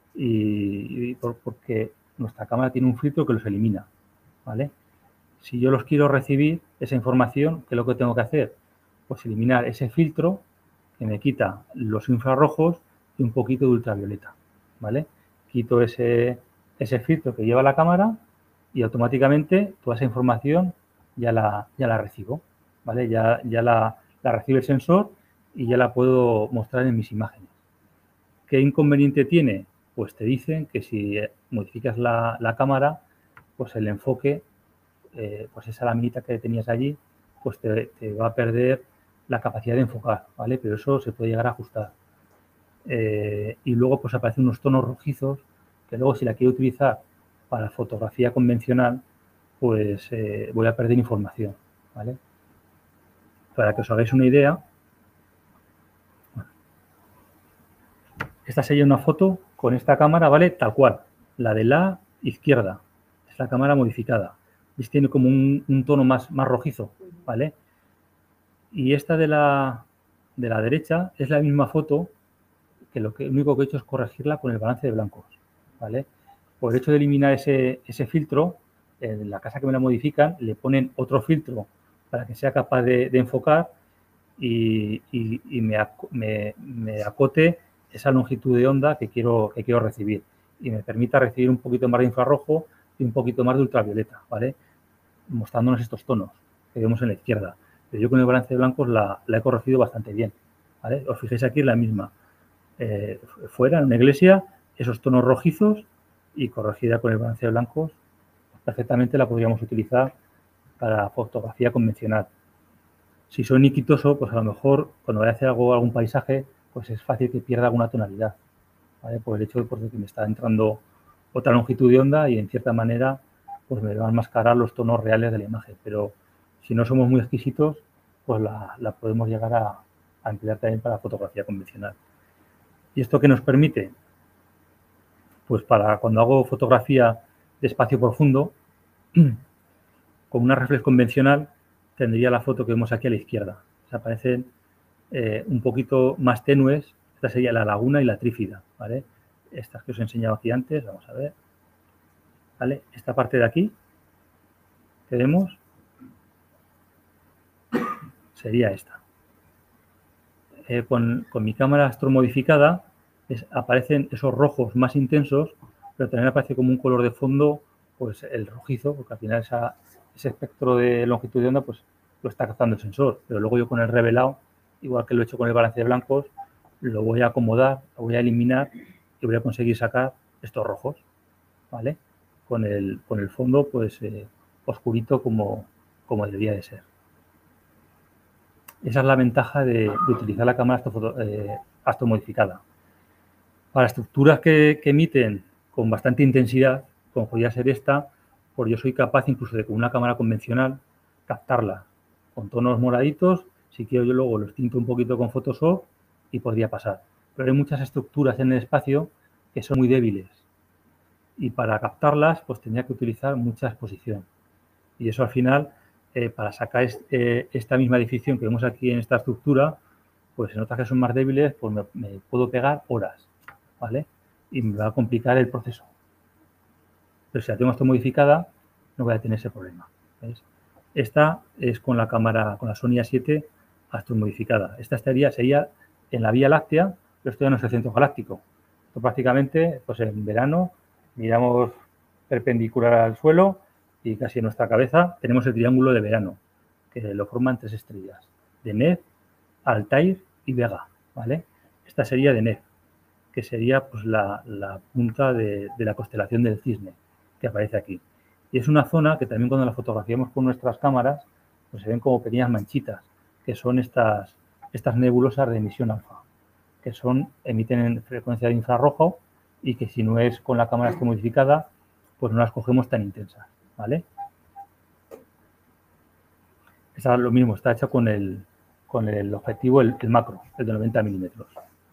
porque nuestra cámara tiene un filtro que los elimina, ¿vale? Si yo los quiero recibir, esa información, ¿qué es lo que tengo que hacer? Pues eliminar ese filtro que me quita los infrarrojos y un poquito de ultravioleta, ¿vale? Quito ese filtro que lleva la cámara y automáticamente toda esa información ya la recibo, ¿vale? Ya la recibe el sensor y ya la puedo mostrar en mis imágenes. ¿Qué inconveniente tiene? Pues te dicen que si modificas la cámara, pues el enfoque, pues esa laminita que tenías allí, pues te va a perder la capacidad de enfocar, ¿vale? Pero eso se puede llegar a ajustar. Y luego pues aparecen unos tonos rojizos que luego si la quiero utilizar para fotografía convencional, pues voy a perder información, ¿vale? Para que os hagáis una idea, esta sería una foto con esta cámara, ¿vale? Tal cual, la de la izquierda, es la cámara modificada. ¿Veis? Tiene como un tono más rojizo, ¿vale? Y esta de la derecha es la misma foto que lo único que he hecho es corregirla con el balance de blancos, ¿vale? Por el hecho de eliminar ese filtro, en la casa que me la modifican le ponen otro filtro para que sea capaz de enfocar y me acote esa longitud de onda que quiero recibir y me permita recibir un poquito más de infrarrojo y un poquito más de ultravioleta, ¿vale? Mostrándonos estos tonos que vemos en la izquierda. Pero yo con el balance de blancos la he corregido bastante bien, ¿vale? Os fijáis aquí en la misma. Fuera, en una iglesia, esos tonos rojizos y corregida con el balance de blancos, perfectamente la podríamos utilizar para fotografía convencional. Si soy niquitoso, pues a lo mejor cuando voy a hacer algún paisaje, pues es fácil que pierda alguna tonalidad, ¿vale? Por el hecho de que me está entrando otra longitud de onda y en cierta manera pues me van a enmascarar los tonos reales de la imagen. Pero si no somos muy exquisitos, pues la podemos llegar a emplear también para fotografía convencional. ¿Y esto qué nos permite? Pues para cuando hago fotografía de espacio profundo, con una reflex convencional tendría la foto que vemos aquí a la izquierda. Se aparecen un poquito más tenues. Esta sería la laguna y la trífida, ¿vale? Estas que os he enseñado aquí antes, vamos a ver. ¿Vale? Esta parte de aquí que vemos sería esta. Con mi cámara astromodificada aparecen esos rojos más intensos, pero también aparece como un color de fondo, pues el rojizo, porque al final ese espectro de longitud de onda pues lo está captando el sensor. Pero luego yo con el revelado, igual que lo he hecho con el balance de blancos, lo voy a acomodar, lo voy a eliminar y voy a conseguir sacar estos rojos, ¿vale? Con el fondo pues oscurito como debería de ser. Esa es la ventaja de utilizar la cámara astromodificada. Para estructuras que emiten con bastante intensidad, como podría ser esta, pues yo soy capaz incluso de con una cámara convencional captarla con tonos moraditos. Si quiero yo luego los tinto un poquito con Photoshop y podría pasar. Pero hay muchas estructuras en el espacio que son muy débiles. y para captarlas pues tenía que utilizar mucha exposición. Y eso al final, para sacar esta misma definición que vemos aquí en esta estructura, pues en otras que son más débiles, pues me puedo pegar horas, ¿vale? Y me va a complicar el proceso. Pero si la tengo esto modificada, no voy a tener ese problema. ¿Veis? Esta es con la cámara, con la Sony A7 astro modificada. Esta sería en la Vía Láctea, pero esto ya no es el centro galáctico. Esto prácticamente, pues en verano, miramos perpendicular al suelo y casi en nuestra cabeza tenemos el triángulo de verano, que lo forman 3 estrellas, Deneb, Altair y Vega, ¿vale? Esta sería Deneb, que sería pues la punta de la constelación del Cisne, que aparece aquí. Y es una zona que también cuando la fotografiamos con nuestras cámaras, pues se ven como pequeñas manchitas, que son estas nebulosas de emisión alfa, que emiten en frecuencia de infrarrojo y que si no es con la cámara modificada, pues no las cogemos tan intensas, ¿vale? Esa es lo mismo, está hecha con el objetivo, el macro, el de 90 milímetros.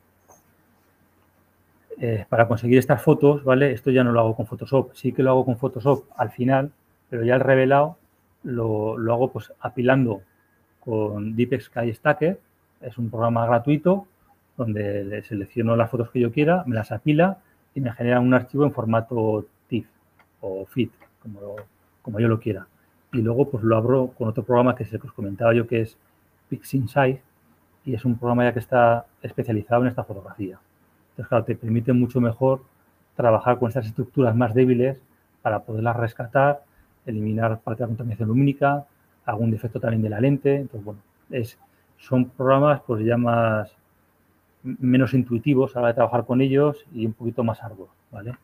Para conseguir estas fotos, ¿vale? Esto ya no lo hago con Photoshop, sí que lo hago con Photoshop al final, pero ya el revelado lo hago pues apilando con Deep Sky Stacker, es un programa gratuito donde le selecciono las fotos que yo quiera, me las apila y me genera un archivo en formato TIFF o FIT, como yo lo quiera. Y luego pues lo abro con otro programa que es el que os comentaba yo, que es PixInsight, y es un programa ya que está especializado en esta fotografía. Entonces, claro, te permite mucho mejor trabajar con estas estructuras más débiles para poderlas rescatar, eliminar parte de la contaminación lumínica, algún defecto también de la lente. Entonces, bueno, son programas pues ya menos intuitivos a la hora de trabajar con ellos y un poquito más arduos, ¿vale?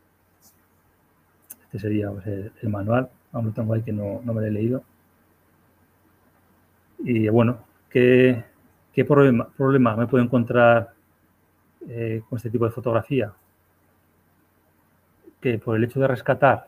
Este sería pues, el manual. Aún lo tengo ahí que no me lo he leído. Y bueno, ¿qué problema me puedo encontrar con este tipo de fotografía? Que por el hecho de rescatar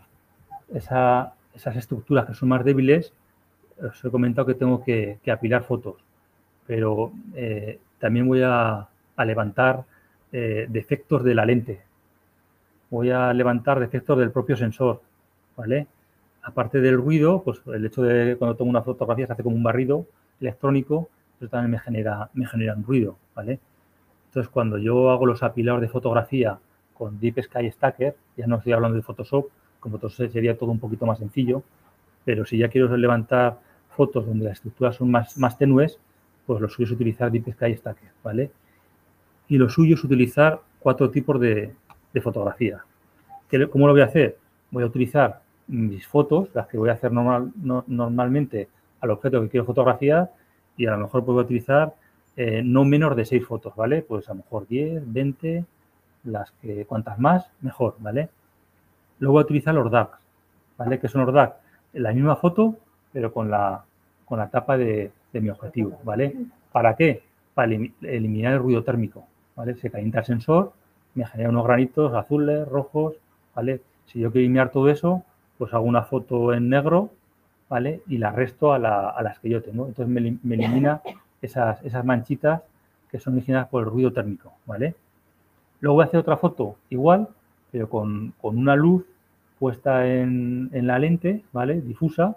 esas estructuras que son más débiles, os he comentado que tengo que apilar fotos, pero también voy a levantar defectos de la lente, voy a levantar defectos del propio sensor, ¿vale? Aparte del ruido, pues el hecho de cuando tomo una fotografía se hace como un barrido electrónico, eso también me genera un ruido, ¿vale? Entonces, cuando yo hago los apilados de fotografía con Deep Sky Stacker, ya no estoy hablando de Photoshop, con Photoshop sería todo un poquito más sencillo, pero si ya quiero levantar fotos donde las estructuras son más tenues, pues lo suyo es utilizar Deep Sky Stacker, ¿vale? Y lo suyo es utilizar 4 tipos de fotografía. ¿Cómo lo voy a hacer? Voy a utilizar mis fotos, las que voy a hacer normalmente al objeto que quiero fotografiar, y a lo mejor puedo utilizar no menos de 6 fotos, ¿vale? Pues a lo mejor 10, 20, cuantas más, mejor, ¿vale? Luego voy a utilizar los DACs, ¿vale? Que son los DACs, la misma foto, pero con la tapa de mi objetivo, ¿vale? ¿Para qué? Para eliminar el ruido térmico, ¿vale? Se calienta el sensor, me genera unos granitos azules, rojos, ¿vale? Si yo quiero eliminar todo eso, pues hago una foto en negro, ¿vale? Y la resto a las que yo tengo. Entonces me elimina esas manchitas que son originadas por el ruido térmico, ¿vale? Luego voy a hacer otra foto igual, pero con una luz puesta en la lente, ¿vale? Difusa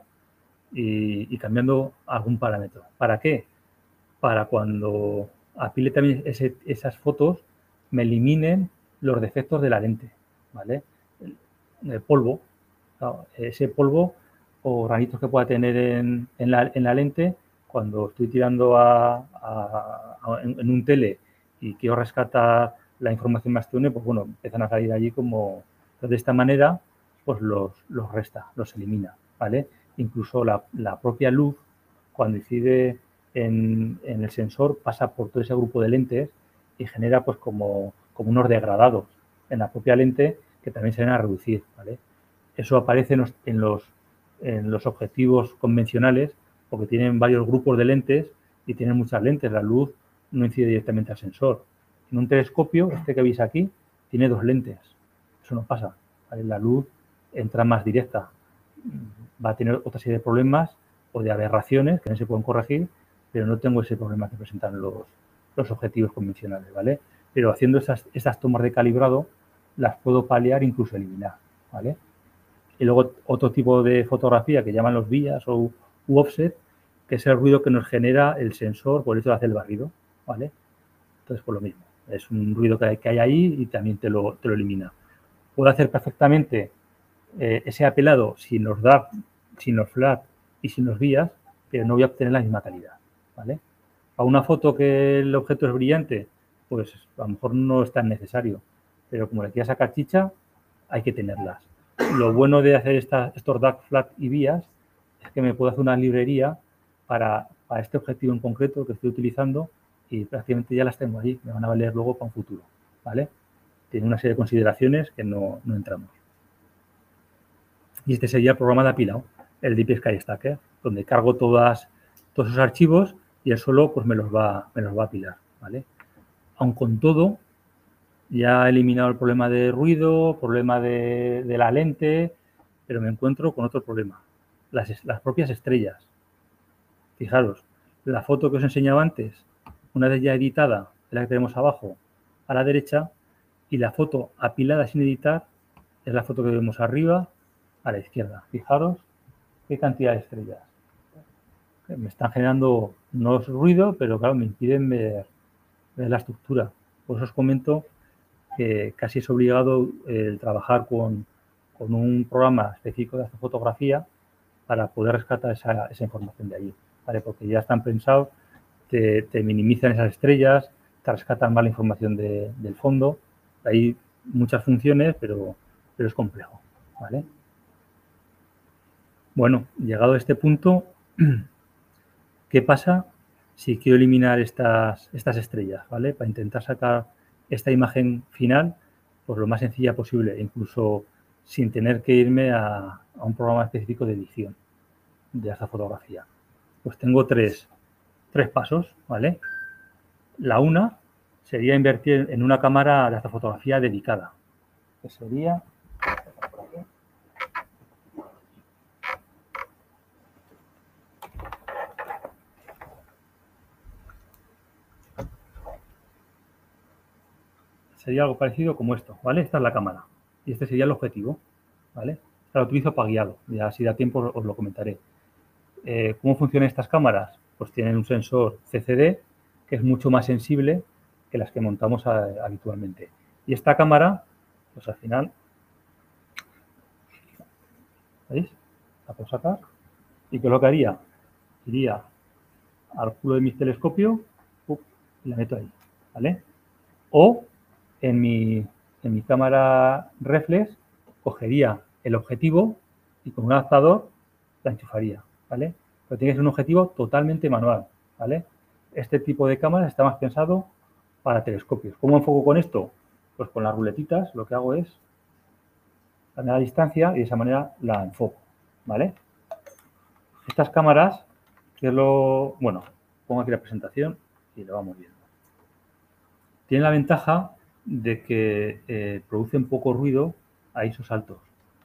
y cambiando algún parámetro. ¿Para qué? Para cuando apile también esas fotos, me eliminen los defectos de la lente, ¿vale? El polvo, claro, ese polvo o granitos que pueda tener en la lente, cuando estoy tirando en un tele y quiero rescatar la información más tenue, pues bueno, empiezan a salir allí como... Entonces, de esta manera, pues los resta, los elimina, ¿vale? Incluso la propia luz, cuando incide en el sensor, pasa por todo ese grupo de lentes y genera pues como unos degradados en la propia lente que también se van a reducir, ¿vale? Eso aparece en los objetivos convencionales porque tienen varios grupos de lentes y tienen muchas lentes. La luz no incide directamente al sensor. En un telescopio, este que veis aquí, tiene 2 lentes. Eso no pasa, ¿vale? La luz entra más directa. Va a tener otra serie de problemas o de aberraciones que no se pueden corregir, pero no tengo ese problema que presentan los objetivos convencionales, ¿vale? Pero haciendo esas tomas de calibrado las puedo paliar, incluso eliminar, ¿vale? Y luego otro tipo de fotografía que llaman los bias u offset, que es el ruido que nos genera el sensor por el hecho de hacer el barrido, ¿vale? Entonces, por lo mismo, es un ruido que hay ahí y también te lo elimina. Puedo hacer perfectamente ese apelado sin los dark, sin los flat y sin los bias, pero no voy a obtener la misma calidad, ¿vale? A una foto que el objeto es brillante, pues a lo mejor no es tan necesario, pero como le quieras sacar chicha, hay que tenerlas. Lo bueno de hacer estos dark flat y bias es que me puedo hacer una librería para este objetivo en concreto que estoy utilizando y prácticamente ya las tengo allí, me van a valer luego para un futuro, ¿vale? Tiene una serie de consideraciones que no entramos. Y este sería el programa de apilado, el Deep Sky Stacker, donde cargo todos esos archivos y él solo pues me los va a apilar, ¿vale? Aun con todo, ya he eliminado el problema de ruido, problema de la lente, pero me encuentro con otro problema, las propias estrellas. Fijaros, la foto que os enseñaba antes, una vez ya editada, es la que tenemos abajo a la derecha, y la foto apilada sin editar es la foto que vemos arriba a la izquierda. Fijaros qué cantidad de estrellas. Me están generando no ruido, pero claro, me impiden ver la estructura. Por eso os comento que casi es obligado el trabajar con un programa específico de astrofotografía para poder rescatar esa información de allí, ¿vale? Porque ya están pensados, te minimizan esas estrellas, te rescatan más la información del fondo. Hay muchas funciones, pero es complejo, ¿vale? Bueno, llegado a este punto, ¿qué pasa si quiero eliminar estas estrellas, ¿vale? Para intentar sacar esta imagen final pues lo más sencilla posible, incluso sin tener que irme a un programa específico de edición de esta fotografía. Pues tengo tres pasos, ¿vale? La una sería invertir en una cámara de astrofotografía dedicada, que sería... Sería algo parecido como esto, ¿vale? Esta es la cámara y este sería el objetivo, ¿vale? Esta la utilizo para guiarlo, ya si da tiempo os lo comentaré. ¿Cómo funcionan estas cámaras? Pues tienen un sensor CCD que es mucho más sensible que las que montamos habitualmente. Y esta cámara, pues al final, ¿veis? La puedo sacar y ¿qué es lo que haría? Iría al culo de mi telescopio y la meto ahí, ¿vale? O en mi cámara reflex cogería el objetivo y con un adaptador la enchufaría, ¿vale? Pero tiene que ser un objetivo totalmente manual, ¿vale? Este tipo de cámaras está más pensado para telescopios. ¿Cómo enfoco con esto? Pues con las ruletitas lo que hago es cambiar la distancia y de esa manera la enfoco, ¿vale? Estas cámaras, que es lo... Bueno, pongo aquí la presentación y lo vamos viendo. Tienen la ventaja de que producen poco ruido a ISOs altos.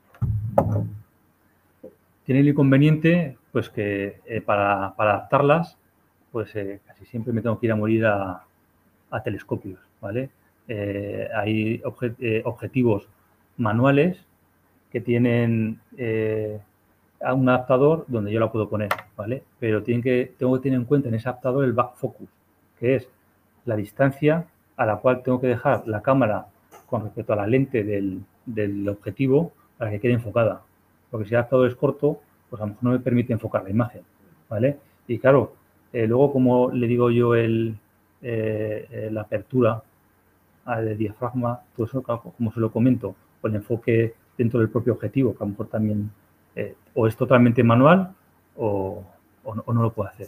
Tiene el inconveniente, pues que para adaptarlas, pues casi siempre me tengo que ir a morir a telescopios, ¿vale? Hay objetivos manuales que tienen un adaptador donde yo la puedo poner, ¿vale? Pero tengo que tener en cuenta en ese adaptador el back focus, que es la distancia a la cual tengo que dejar la cámara con respecto a la lente del objetivo para que quede enfocada. Porque si el adaptador es corto, pues a lo mejor no me permite enfocar la imagen, ¿vale? Y claro, luego como le digo yo la apertura al diafragma, todo eso, como se lo comento, con el enfoque dentro del propio objetivo, que a lo mejor también o es totalmente manual o no lo puedo hacer.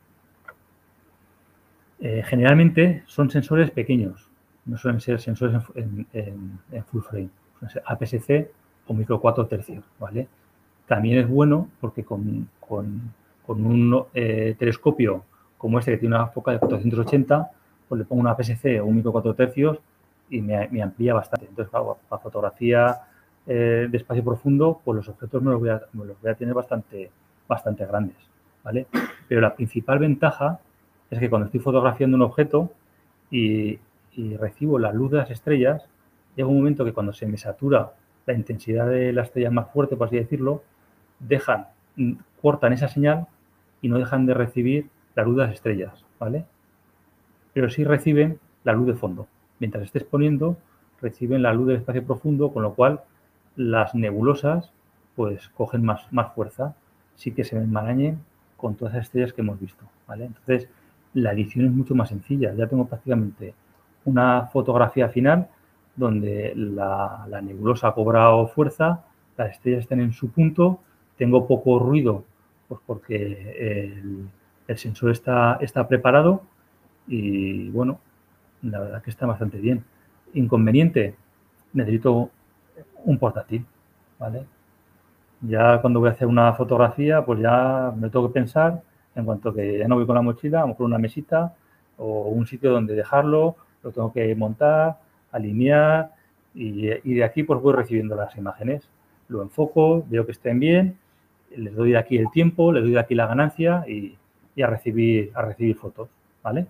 Generalmente son sensores pequeños, no suelen ser sensores en full frame, suelen ser APS-C o micro 4 tercios, ¿vale? También es bueno porque con un telescopio como este que tiene una foca de 480, pues le pongo una APS-C o un micro 4 tercios y me amplía bastante. Entonces, para fotografía de espacio profundo, pues los objetos me los voy a tener bastante grandes, ¿vale? Pero la principal ventaja es que cuando estoy fotografiando un objeto y recibo la luz de las estrellas, llega un momento que cuando se me satura la intensidad de la estrella más fuerte, por así decirlo, cortan esa señal y no dejan de recibir la luz de las estrellas, ¿vale? Pero sí reciben la luz de fondo. Mientras estés poniendo, reciben la luz del espacio profundo, con lo cual las nebulosas pues cogen más fuerza, sí que se enmarañen con todas las estrellas que hemos visto, ¿vale? Entonces, la edición es mucho más sencilla. Ya tengo prácticamente una fotografía final donde la nebulosa ha cobrado fuerza, las estrellas están en su punto, tengo poco ruido pues porque el sensor está preparado y, bueno, la verdad que está bastante bien. Inconveniente, necesito un portátil, ¿vale? Ya cuando voy a hacer una fotografía, pues ya me tengo que pensar en cuanto que ya no voy con la mochila, a lo mejor una mesita o un sitio donde dejarlo, lo tengo que montar, alinear y de aquí pues voy recibiendo las imágenes. Lo enfoco, veo que estén bien, les doy de aquí el tiempo, les doy de aquí la ganancia y a recibir fotos, ¿vale?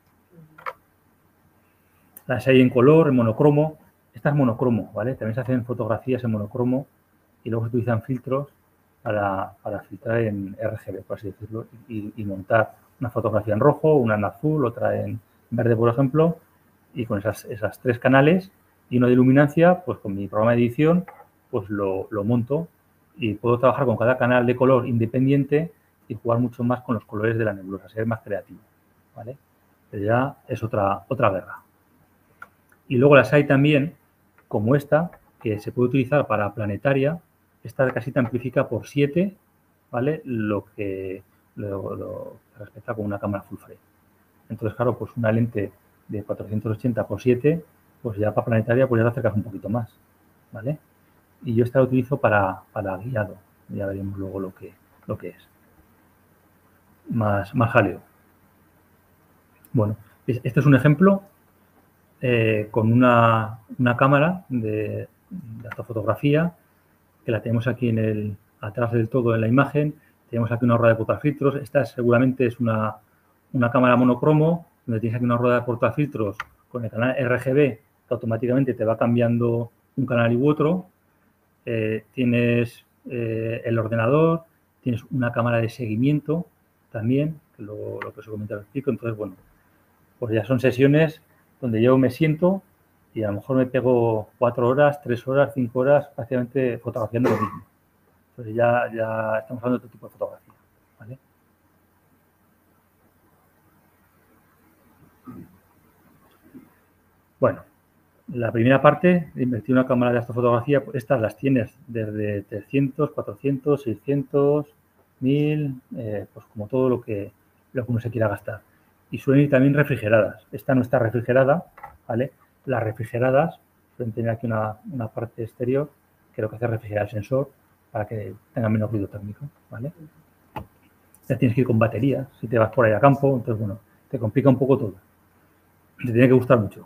Las hay en color, en monocromo. Esta es monocromo, ¿vale? También se hacen fotografías en monocromo y luego se utilizan filtros para filtrar en RGB, por así decirlo, y montar una fotografía en rojo, una en azul, otra en verde, por ejemplo, y con esas 3 canales y uno de iluminancia, pues con mi programa de edición, pues lo monto y puedo trabajar con cada canal de color independiente y jugar mucho más con los colores de la nebulosa, ser más creativo, ¿vale? Pero ya es otra guerra. Y luego las hay también, como esta, que se puede utilizar para planetaria. Esta casi te amplifica por 7, ¿vale? Lo que respecta con una cámara full frame. Entonces, claro, pues una lente de 480 por 7, pues ya para planetaria pues ya te acercas un poquito más, ¿vale? Y yo esta la utilizo para guiado. Ya veremos luego lo que es. Más jaleo. Bueno, este es un ejemplo con una cámara de astrofotografía que la tenemos aquí atrás del todo en la imagen. Tenemos aquí una rueda de portafiltros. Esta seguramente es una cámara monocromo donde tienes aquí una rueda de portafiltros con el canal RGB que automáticamente te va cambiando un canal u otro. Tienes el ordenador, tienes una cámara de seguimiento también, que lo que os he comentado explico. Entonces, bueno, pues ya son sesiones donde yo me siento y a lo mejor me pego 4 horas, 3 horas, 5 horas prácticamente fotografiando lo mismo. Entonces ya estamos hablando de otro tipo de fotografía, ¿vale? Bueno, la primera parte de invertir una cámara de astrofotografía, pues estas las tienes desde 300, 400, 600, 1000, pues como todo lo que uno se quiera gastar. Y suelen ir también refrigeradas. Esta no está refrigerada, ¿vale? Las refrigeradas suelen tener aquí una parte exterior que lo que hace es refrigerar el sensor para que tenga menos ruido térmico, ¿vale? Ya tienes que ir con baterías si te vas por ahí a campo, entonces, bueno, te complica un poco todo. Te tiene que gustar mucho.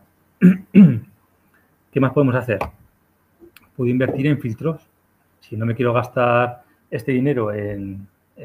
¿Qué más podemos hacer? Puedo invertir en filtros. Si no me quiero gastar este dinero en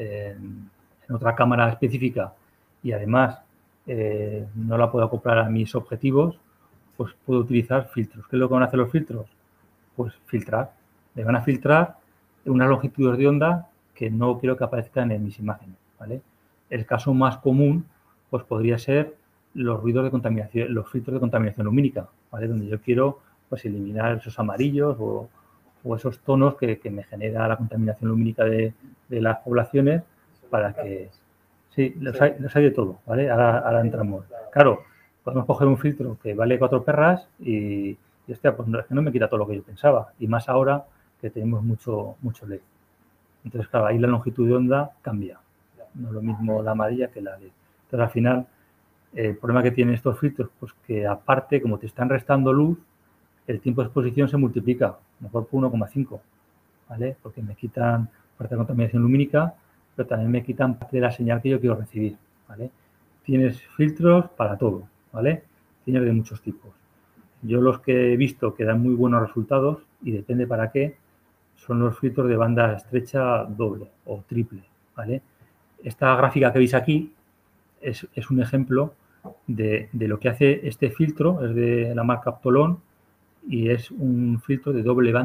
otra cámara específica y además no la puedo acoplar a mis objetivos, pues puedo utilizar filtros. ¿Qué es lo que van a hacer los filtros? Pues filtrar. Me van a filtrar unas longitudes de onda que no quiero que aparezcan en mis imágenes, ¿vale? El caso más común pues podría ser los ruidos de contaminación, los filtros de contaminación lumínica, ¿vale? Donde yo quiero pues eliminar esos amarillos o esos tonos que me genera la contaminación lumínica de las poblaciones para que... Sí, los hay de todo, ¿vale? Ahora entramos. Claro, podemos coger un filtro que vale 4 perras y hostia, pues no me quita todo lo que yo pensaba. Y más ahora que tenemos mucho LED. Entonces, claro, ahí la longitud de onda cambia. No es lo mismo la amarilla que la LED. Entonces, al final, el problema que tienen estos filtros, pues que aparte, como te están restando luz, el tiempo de exposición se multiplica, mejor por 1,5, ¿vale? Porque me quitan parte de la contaminación lumínica, pero también me quitan parte de la señal que yo quiero recibir, ¿vale? Tienes filtros para todo, ¿vale? Tienes de muchos tipos. Yo los que he visto que dan muy buenos resultados, y depende para qué, son los filtros de banda estrecha doble o triple, ¿vale? Esta gráfica que veis aquí es un ejemplo de lo que hace este filtro, es de la marca Ptolon y es un filtro de doble banda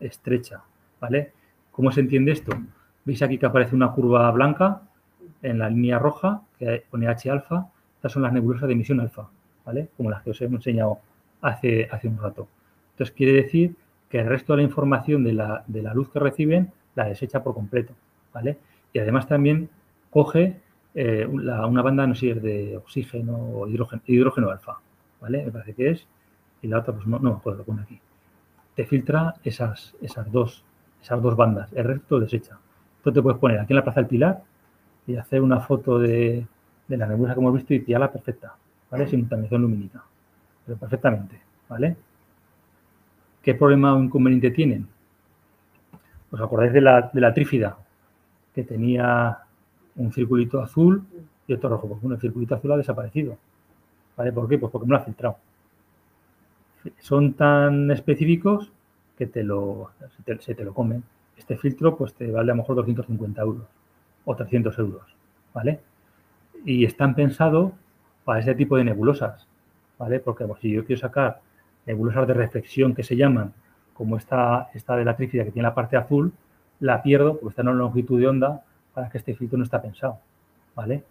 estrecha, ¿vale? ¿Cómo se entiende esto? ¿Veis aquí que aparece una curva blanca en la línea roja que pone H alfa? Estas son las nebulosas de emisión alfa, ¿vale? Como las que os he enseñado hace un rato. Entonces, quiere decir que el resto de la información de la luz que reciben la desecha por completo, ¿vale? Y además también coge una banda, no sé si es de oxígeno o hidrógeno alfa, ¿vale? Me parece que es. Y la otra, pues no me acuerdo, lo pone aquí. Te filtra esas dos bandas. El resto desecha. Tú te puedes poner aquí en la Plaza del Pilar y hacer una foto de la nebulosa que hemos visto y pillarla perfecta, ¿vale? Sin contaminación lumínica. Pero perfectamente, ¿vale? ¿Qué problema o inconveniente tienen? ¿Os acordáis de la trífida? Que tenía un circulito azul y otro rojo. Pues bueno, el circulito azul ha desaparecido. ¿Vale? ¿Por qué? Pues porque me lo ha filtrado. Son tan específicos que se te lo comen. Este filtro pues te vale a lo mejor 250 euros o 300 euros, ¿vale? Y están pensados para ese tipo de nebulosas, ¿vale? Porque pues, si yo quiero sacar nebulosas de reflexión que se llaman, como esta de la trífida que tiene la parte azul, la pierdo porque está en una longitud de onda para que este filtro no está pensado, ¿vale?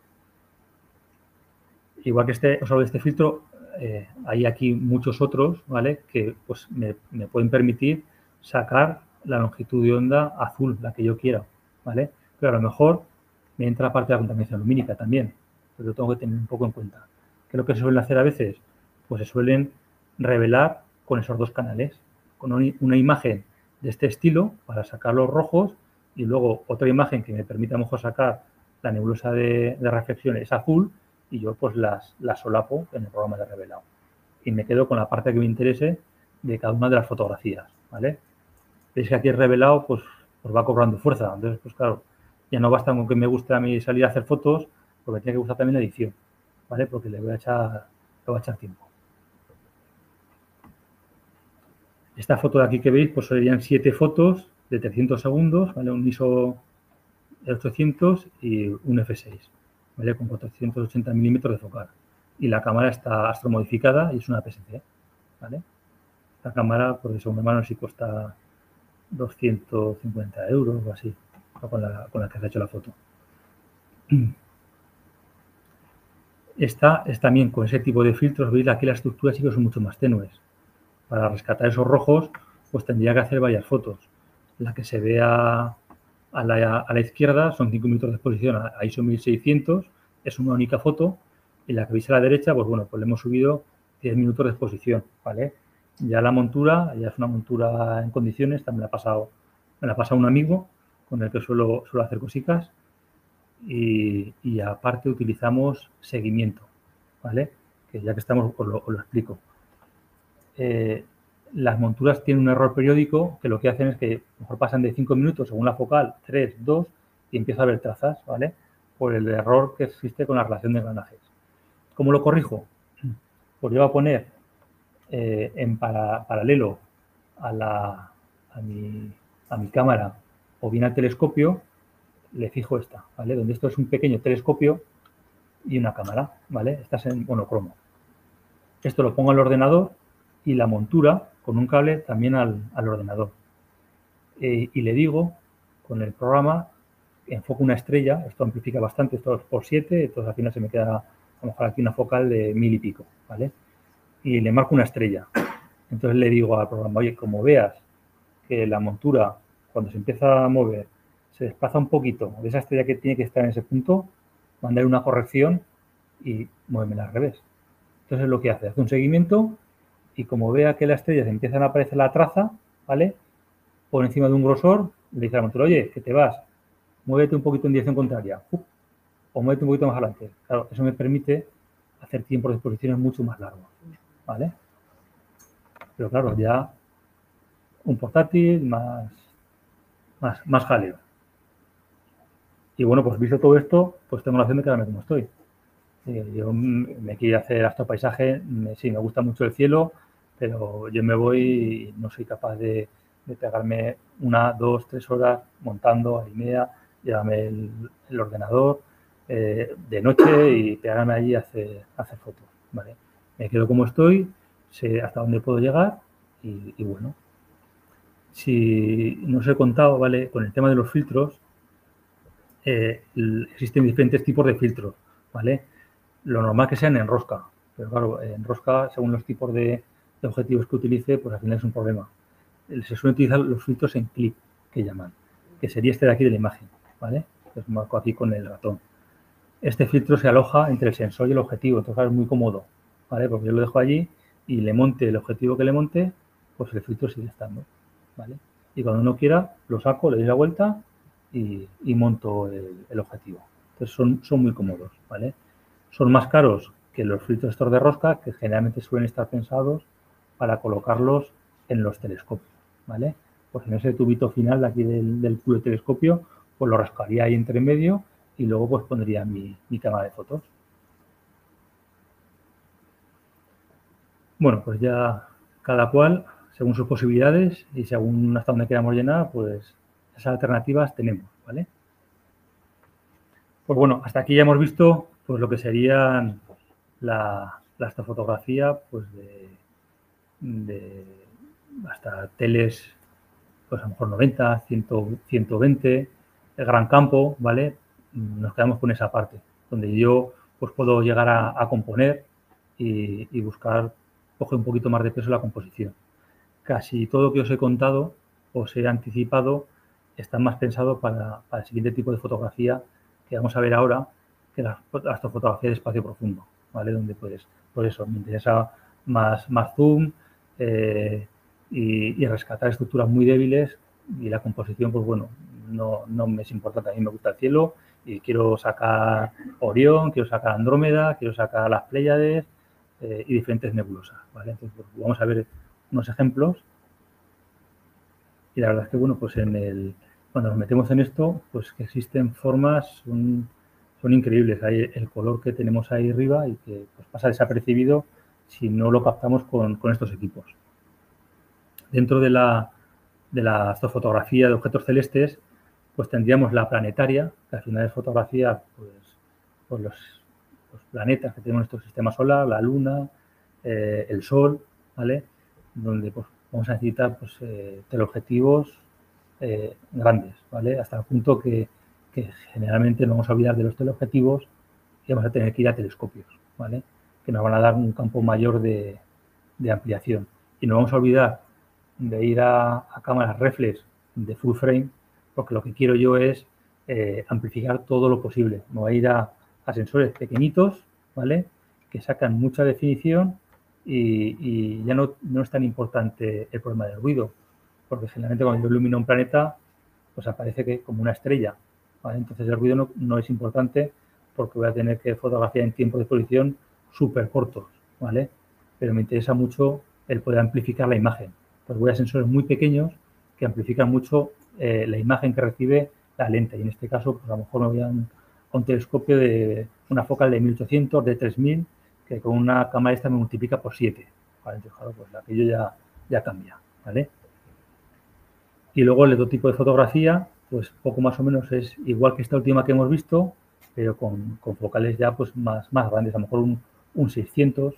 Igual que este filtro, hay aquí muchos otros, ¿vale? Que pues me pueden permitir sacar la longitud de onda azul, la que yo quiera, ¿vale? Pero a lo mejor me entra parte de la contaminación lumínica también, pero lo tengo que tener un poco en cuenta. ¿Qué es lo que se suele hacer a veces? Pues se suelen revelar con esos dos canales, con una imagen de este estilo para sacar los rojos y luego otra imagen que me permita a lo mejor sacar la nebulosa de reflexión es azul y yo pues las solapo en el programa de revelado. Y me quedo con la parte que me interese de cada una de las fotografías, ¿vale? Veis que aquí el revelado pues va cobrando fuerza. Entonces, pues claro, ya no basta con que me guste a mí salir a hacer fotos, porque tiene que gustar también la edición, ¿vale? Porque le voy a echar tiempo. Esta foto de aquí que veis, pues serían 7 fotos de 300 segundos, ¿vale? Un ISO 800 y un F6, ¿vale? Con 480 milímetros de focal. Y la cámara está astromodificada y es una PSC, ¿vale? La cámara, por eso, mi mano sí cuesta 250 euros o así, con la que se ha hecho la foto. Esta es también con ese tipo de filtros, veis aquí las estructuras sí que son mucho más tenues. Para rescatar esos rojos, pues tendría que hacer varias fotos. La que se ve a la izquierda son 5 minutos de exposición a ISO 1600, es una única foto, y la que veis a la derecha, pues bueno, pues le hemos subido 10 minutos de exposición, ¿vale? Ya la montura, ya es una montura en condiciones, también me la ha pasado un amigo con el que suelo hacer cositas, y aparte utilizamos seguimiento, ¿vale? Que ya que estamos os lo explico. Las monturas tienen un error periódico que lo que hacen es que a lo mejor pasan de 5 minutos según la focal, 3, 2 y empieza a haber trazas, ¿vale? Por el error que existe con la relación de engranajes. ¿Cómo lo corrijo? Pues yo voy a poner en paralelo a mi cámara o bien al telescopio, le fijo esta, ¿vale? Donde esto es un pequeño telescopio y una cámara, ¿vale? Esta es en monocromo. Esto lo pongo al ordenador y la montura con un cable también al ordenador. Y le digo, con el programa, enfoco una estrella, esto amplifica bastante, esto es por 7, entonces al final se me queda a lo mejor aquí una focal de 1000 y pico, ¿vale? Y le marco una estrella. Entonces le digo al programa, oye, como veas que la montura, cuando se empieza a mover, se desplaza un poquito de esa estrella que tiene que estar en ese punto, mandar una corrección y muévemela al revés. Entonces lo que hace un seguimiento y como vea que las estrellas empiezan a aparecer la traza, ¿vale? Por encima de un grosor, le dice a la montura, oye, que te vas, muévete un poquito en dirección contraria, o muévete un poquito más adelante. Claro, eso me permite hacer tiempos de exposiciones mucho más largos, ¿vale? Pero claro, ya un portátil más jaleo. Y bueno, pues visto todo esto, pues tengo la opción de quedarme como estoy. Yo me quiero hacer astropaisaje, sí, me gusta mucho el cielo, pero yo me voy y no soy capaz de pegarme 1, 2, 3 horas montando a Imea, llevarme el ordenador de noche y pegarme allí a hacer fotos, ¿vale? Me quedo como estoy, sé hasta dónde puedo llegar y bueno. si no os he contado, ¿vale? Con el tema de los filtros, existen diferentes tipos de filtros, ¿vale? Lo normal que sean en rosca, pero claro, en rosca, según los tipos de objetivos que utilice, pues al final es un problema. Se suelen utilizar los filtros en clip, que llaman, que sería este de aquí de la imagen, ¿vale? Os marco aquí con el ratón. Este filtro se aloja entre el sensor y el objetivo, entonces es muy cómodo, ¿vale? Porque yo lo dejo allí y le monte el objetivo que le monte, pues el filtro sigue estando, ¿vale? Y cuando no quiera, lo saco, le doy la vuelta y monto el objetivo. Entonces son muy cómodos, ¿vale? Son más caros que los filtros estos de rosca, que generalmente suelen estar pensados para colocarlos en los telescopios, ¿vale? Pues en ese tubito final de aquí del culo del telescopio, pues lo rascaría ahí entre medio y luego pues pondría mi cámara de fotos. Bueno, pues ya cada cual, según sus posibilidades y según hasta donde queramos llenar, pues esas alternativas tenemos, ¿vale? Pues bueno, hasta aquí ya hemos visto pues lo que serían la astrofotografía pues de hasta teles pues a lo mejor 90, 100, 120, el gran campo, ¿vale? Nos quedamos con esa parte, donde yo pues puedo llegar a componer y buscar, coger un poquito más de peso la composición. Casi todo lo que os he contado, os he anticipado, está más pensado para el siguiente tipo de fotografía que vamos a ver ahora, que la astrofotografía de espacio profundo, ¿vale? Donde pues, por eso me interesa más zoom y rescatar estructuras muy débiles y la composición, pues bueno, no me es importante. A mí me gusta el cielo y quiero sacar Orión, quiero sacar Andrómeda, quiero sacar las Pléyades y diferentes nebulosas, ¿vale? Entonces, pues, vamos a ver unos ejemplos y la verdad es que, bueno, pues cuando nos metemos en esto, pues que existen formas, son increíbles. Hay el color que tenemos ahí arriba y que pues, pasa desapercibido si no lo captamos con estos equipos. Dentro de la astrofotografía de objetos celestes, pues tendríamos la planetaria, que al final es fotografía, pues los planetas que tenemos en nuestro sistema solar, la Luna, el Sol, ¿vale? Donde pues, vamos a necesitar pues, teleobjetivos grandes, ¿vale? Hasta el punto que generalmente nos vamos a olvidar de los teleobjetivos y vamos a tener que ir a telescopios, ¿vale? Que nos van a dar un campo mayor de ampliación. Y nos vamos a olvidar de ir a cámaras reflex de full frame, porque lo que quiero yo es amplificar todo lo posible. Me voy a ir a sensores pequeñitos, ¿vale? Que sacan mucha definición y ya no es tan importante el problema del ruido, porque generalmente cuando yo ilumino un planeta, pues aparece que como una estrella, ¿vale? Entonces el ruido no es importante porque voy a tener que fotografiar en tiempos de exposición súper cortos, ¿vale? Pero me interesa mucho el poder amplificar la imagen. Pues voy a sensores muy pequeños que amplifican mucho la imagen que recibe la lente. Y en este caso, pues a lo mejor me voy a un telescopio de una focal de 1800, de 3000, que con una cámara esta me multiplica por 7. ¿Vale? Entonces, claro, pues aquello ya cambia, ¿vale? Y luego el otro tipo de fotografía, pues poco más o menos es igual que esta última que hemos visto, pero con focales ya pues más grandes, a lo mejor un 600.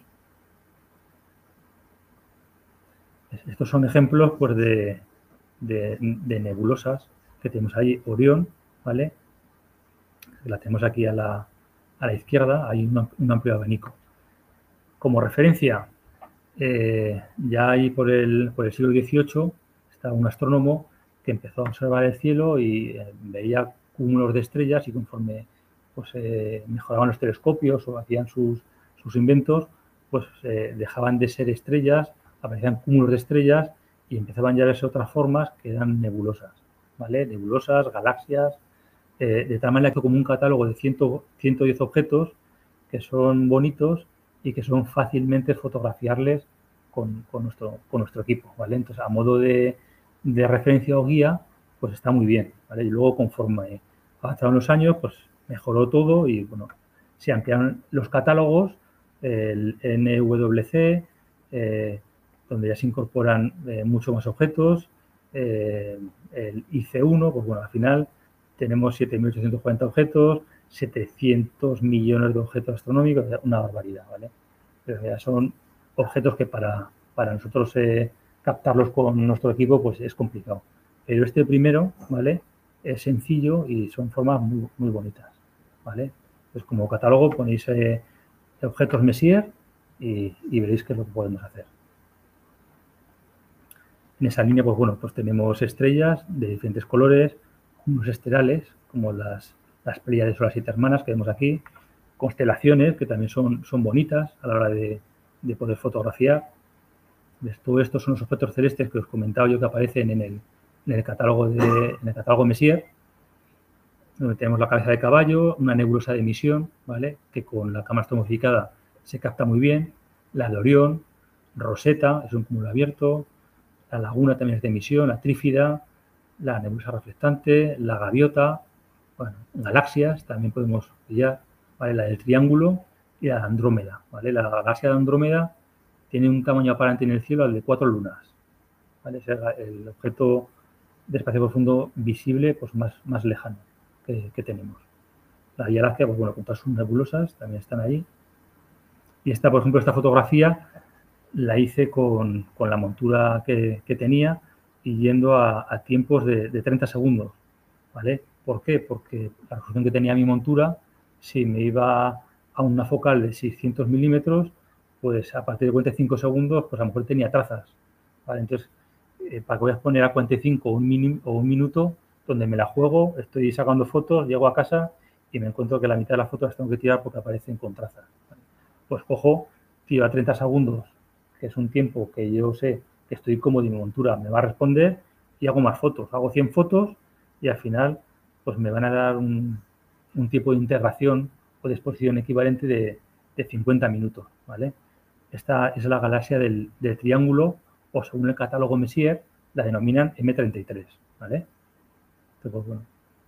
Estos son ejemplos pues de nebulosas que tenemos ahí. Orión, ¿vale? La tenemos aquí a la izquierda, hay un amplio abanico. Como referencia, ya ahí por el siglo XVIII está un astrónomo que empezó a observar el cielo y veía cúmulos de estrellas y conforme pues, mejoraban los telescopios o hacían sus inventos, pues dejaban de ser estrellas, aparecían cúmulos de estrellas y empezaban ya a verse otras formas que eran nebulosas, ¿vale? Nebulosas, galaxias, de tal manera que como un catálogo de 110 objetos que son bonitos y que son fácilmente fotografiables con nuestro equipo, ¿vale? Entonces, a modo de referencia o guía, pues está muy bien, ¿vale? Y luego, conforme avanzaron los años, pues mejoró todo y, bueno, se ampliaron los catálogos, el NWC, donde ya se incorporan muchos más objetos, el IC1, pues bueno, al final tenemos 7.840 objetos, 700 millones de objetos astronómicos, una barbaridad, ¿vale? Pero ya son objetos que para nosotros captarlos con nuestro equipo pues es complicado. Pero este primero, ¿vale? Es sencillo y son formas muy, muy bonitas, ¿vale? Pues como catálogo ponéis objetos Messier y veréis qué es lo que podemos hacer. En esa línea, pues bueno, pues tenemos estrellas de diferentes colores, unos esterales, como las Pléyades o las 7 hermanas que vemos aquí, constelaciones, que también son bonitas a la hora de poder fotografiar. Todo esto son los objetos celestes que os comentaba yo que aparecen en el catálogo Messier, donde tenemos la cabeza de caballo, una nebulosa de emisión, ¿vale? Que con la cámara estratificada se capta muy bien, la de Orión, Rosetta, es un cúmulo abierto, la laguna también es de emisión, la trífida, la nebulosa reflectante, la gaviota, bueno, galaxias también podemos pillar, ¿vale? La del triángulo y la de Andrómeda, ¿vale? La galaxia de Andrómeda tiene un tamaño aparente en el cielo al de 4 lunas, ¿vale? Es el objeto de espacio profundo visible pues más lejano que tenemos. La Vía Láctea, pues bueno, con todas sus nebulosas también están ahí. Y esta, por ejemplo, esta fotografía la hice con la montura que tenía y yendo a tiempos de 30 segundos, ¿vale? ¿Por qué? Porque la resolución que tenía mi montura, si me iba a una focal de 600 milímetros, pues a partir de 45 segundos, pues a lo mejor tenía trazas, ¿vale? Entonces, ¿para qué voy a poner a 45 o un minuto donde me la juego, estoy sacando fotos, llego a casa y me encuentro que la mitad de las fotos las tengo que tirar porque aparecen con trazas, ¿vale? Pues cojo, tiro a 30 segundos, que es un tiempo que yo sé que estoy cómodo y mi montura me va a responder, y hago más fotos. Hago 100 fotos y al final pues me van a dar un tipo de integración o de exposición equivalente de 50 minutos, ¿vale? Esta es la galaxia del triángulo, o según el catálogo Messier, la denominan M33, ¿vale? Entonces, pues bueno,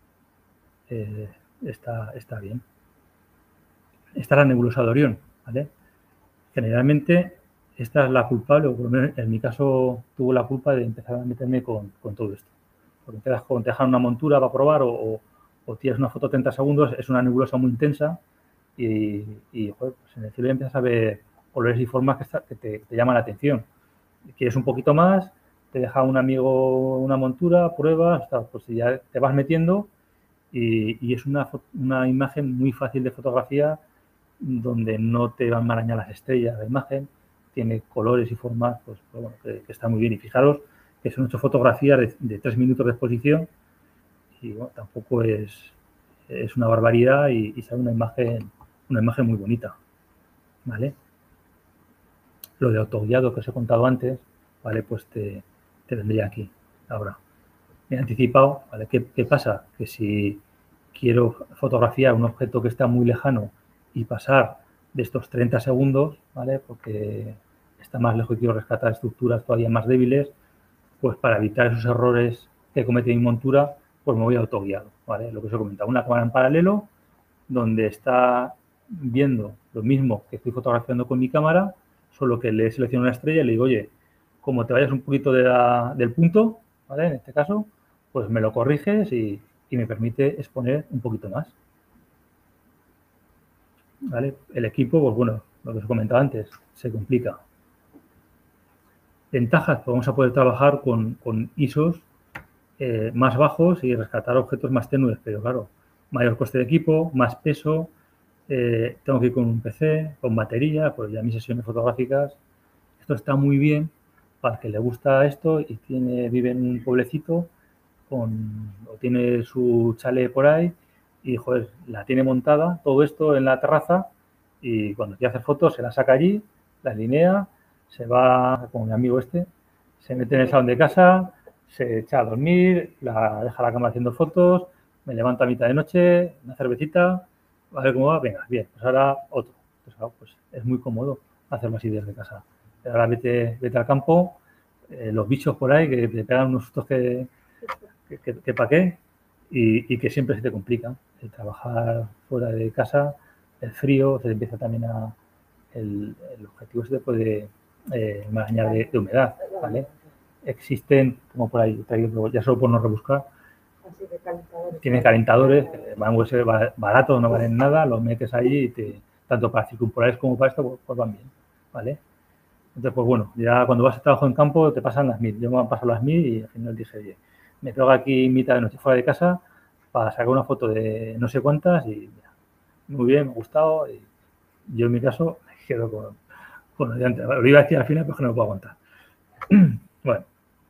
está bien. Esta es la nebulosa de Orión, ¿vale? Generalmente esta es la culpable, o por lo menos en mi caso tuvo la culpa de empezar a meterme con todo esto. Porque te dejan una montura para probar o tiras una foto 30 segundos, es una nebulosa muy intensa y joder, pues en el cielo empiezas a ver colores y formas que te llaman la atención. Quieres un poquito más, te deja un amigo una montura, pruebas, pues ya te vas metiendo y es una imagen muy fácil de fotografiar, donde no te van a marañar las estrellas la imagen, tiene colores y formas pues bueno, que está muy bien. Y fijaros que son 8 fotografías de 3 minutos de exposición y bueno, tampoco es una barbaridad y sale una imagen muy bonita, ¿vale? Lo de autoguiado que os he contado antes, ¿vale? Pues te vendría aquí. Ahora, me he anticipado, ¿vale? ¿Qué pasa? Que si quiero fotografiar un objeto que está muy lejano y pasar de estos 30 segundos, ¿vale? Porque está más lejos y quiero rescatar estructuras todavía más débiles, pues para evitar esos errores que comete mi montura, pues me voy autoguiado, ¿vale? Lo que os he comentado, una cámara en paralelo donde está viendo lo mismo que estoy fotografiando con mi cámara, solo que le selecciono una estrella y le digo, oye, como te vayas un poquito del punto, ¿vale? En este caso, pues me lo corriges y me permite exponer un poquito más, ¿vale? El equipo, pues bueno, lo que os he comentado antes, se complica. Ventajas, pues vamos a poder trabajar con ISOs más bajos y rescatar objetos más tenues, pero claro, mayor coste de equipo, más peso, tengo que ir con un PC, con batería, pues ya mis sesiones fotográficas. Esto está muy bien para el que le gusta esto y vive en un pueblecito o tiene su chalet por ahí y, joder, la tiene montada, todo esto en la terraza, y cuando quiere hacer fotos se la saca allí, la alinea, se va, como mi amigo este, se mete en el salón de casa, se echa a dormir, deja la cámara haciendo fotos, me levanta a mitad de noche, una cervecita, a ver cómo va, venga, bien, pues ahora otro. Pues es muy cómodo hacerlo así desde casa. Ahora vete al campo, los bichos por ahí que te pegan unos sustos que para qué, y que siempre se te complica el trabajar fuera de casa, el frío, se te empieza también el objetivo se te puede marañar de humedad, ¿vale? Existen, como por ahí, ya solo por no rebuscar, tienen calentadores, van a ser baratos, no valen nada, los metes allí y tanto para circumpolares como para esto, pues van bien, ¿vale? Entonces, pues bueno, ya cuando vas a trabajo en campo te pasan las 1000. Yo me han pasado las 1000 y al final dije, oye, me pego aquí mitad de noche fuera de casa para sacar una foto de no sé cuántas y mira, muy bien, me ha gustado. Y yo en mi caso me quedo con lo de antes. Lo iba a decir al final, pero que no lo puedo aguantar. Bueno,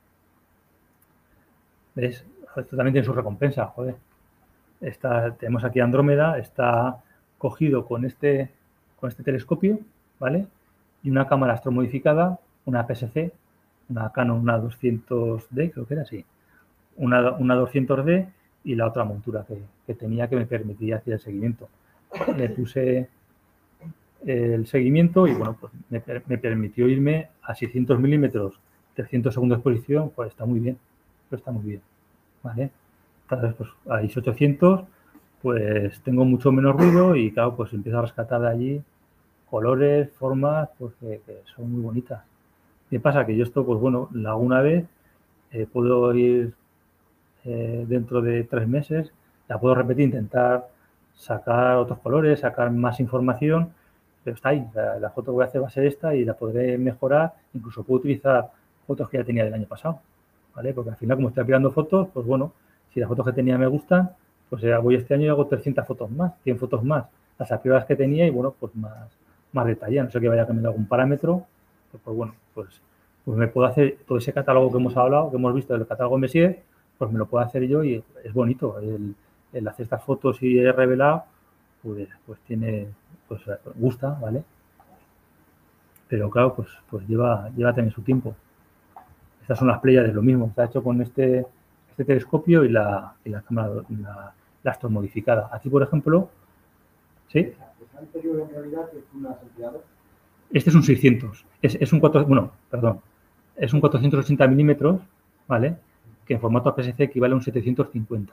¿ves? Esto también tiene su recompensa, joder. Tenemos aquí Andrómeda, está cogido con este telescopio, ¿vale? Y una cámara astromodificada, una APS-C, una Canon, una 200D, creo que era así, una 200D y la otra montura que tenía que me permitía hacer el seguimiento. Le puse el seguimiento y bueno, pues me permitió irme a 600 milímetros, 300 segundos de exposición, pues está muy bien, está muy bien, ¿vale? Entonces, pues a 800 pues tengo mucho menos ruido y claro, pues empiezo a rescatar de allí colores, formas, pues que son muy bonitas. ¿Qué pasa? Que yo esto, pues bueno, la hago una vez, puedo ir dentro de 3 meses, la puedo repetir, intentar sacar otros colores, sacar más información, pero está ahí. La foto que voy a hacer va a ser esta y la podré mejorar, incluso puedo utilizar fotos que ya tenía del año pasado, ¿vale? Porque al final, como estoy apilando fotos, pues bueno, si las fotos que tenía me gustan, pues ya voy este año y hago 300 fotos más, 100 fotos más, las apiladas que tenía y bueno, pues más detalladas. No sé que vaya cambiando algún parámetro, pues bueno, pues me puedo hacer todo ese catálogo que hemos hablado, que hemos visto del catálogo Messier, pues me lo puedo hacer yo y es bonito. El hacer estas fotos y revelar, pues tiene, pues gusta, ¿vale? Pero claro, pues lleva también su tiempo. Estas son las Pléyades, lo mismo. Está hecho con este telescopio y la cámara, la astromodificada. Aquí, por ejemplo, ¿sí? ¿Esa anterior en realidad es una ampliado? Este es un 600. Es un 4, bueno, perdón. Es un 480 milímetros, ¿vale? Que en formato APS-C equivale a un 750.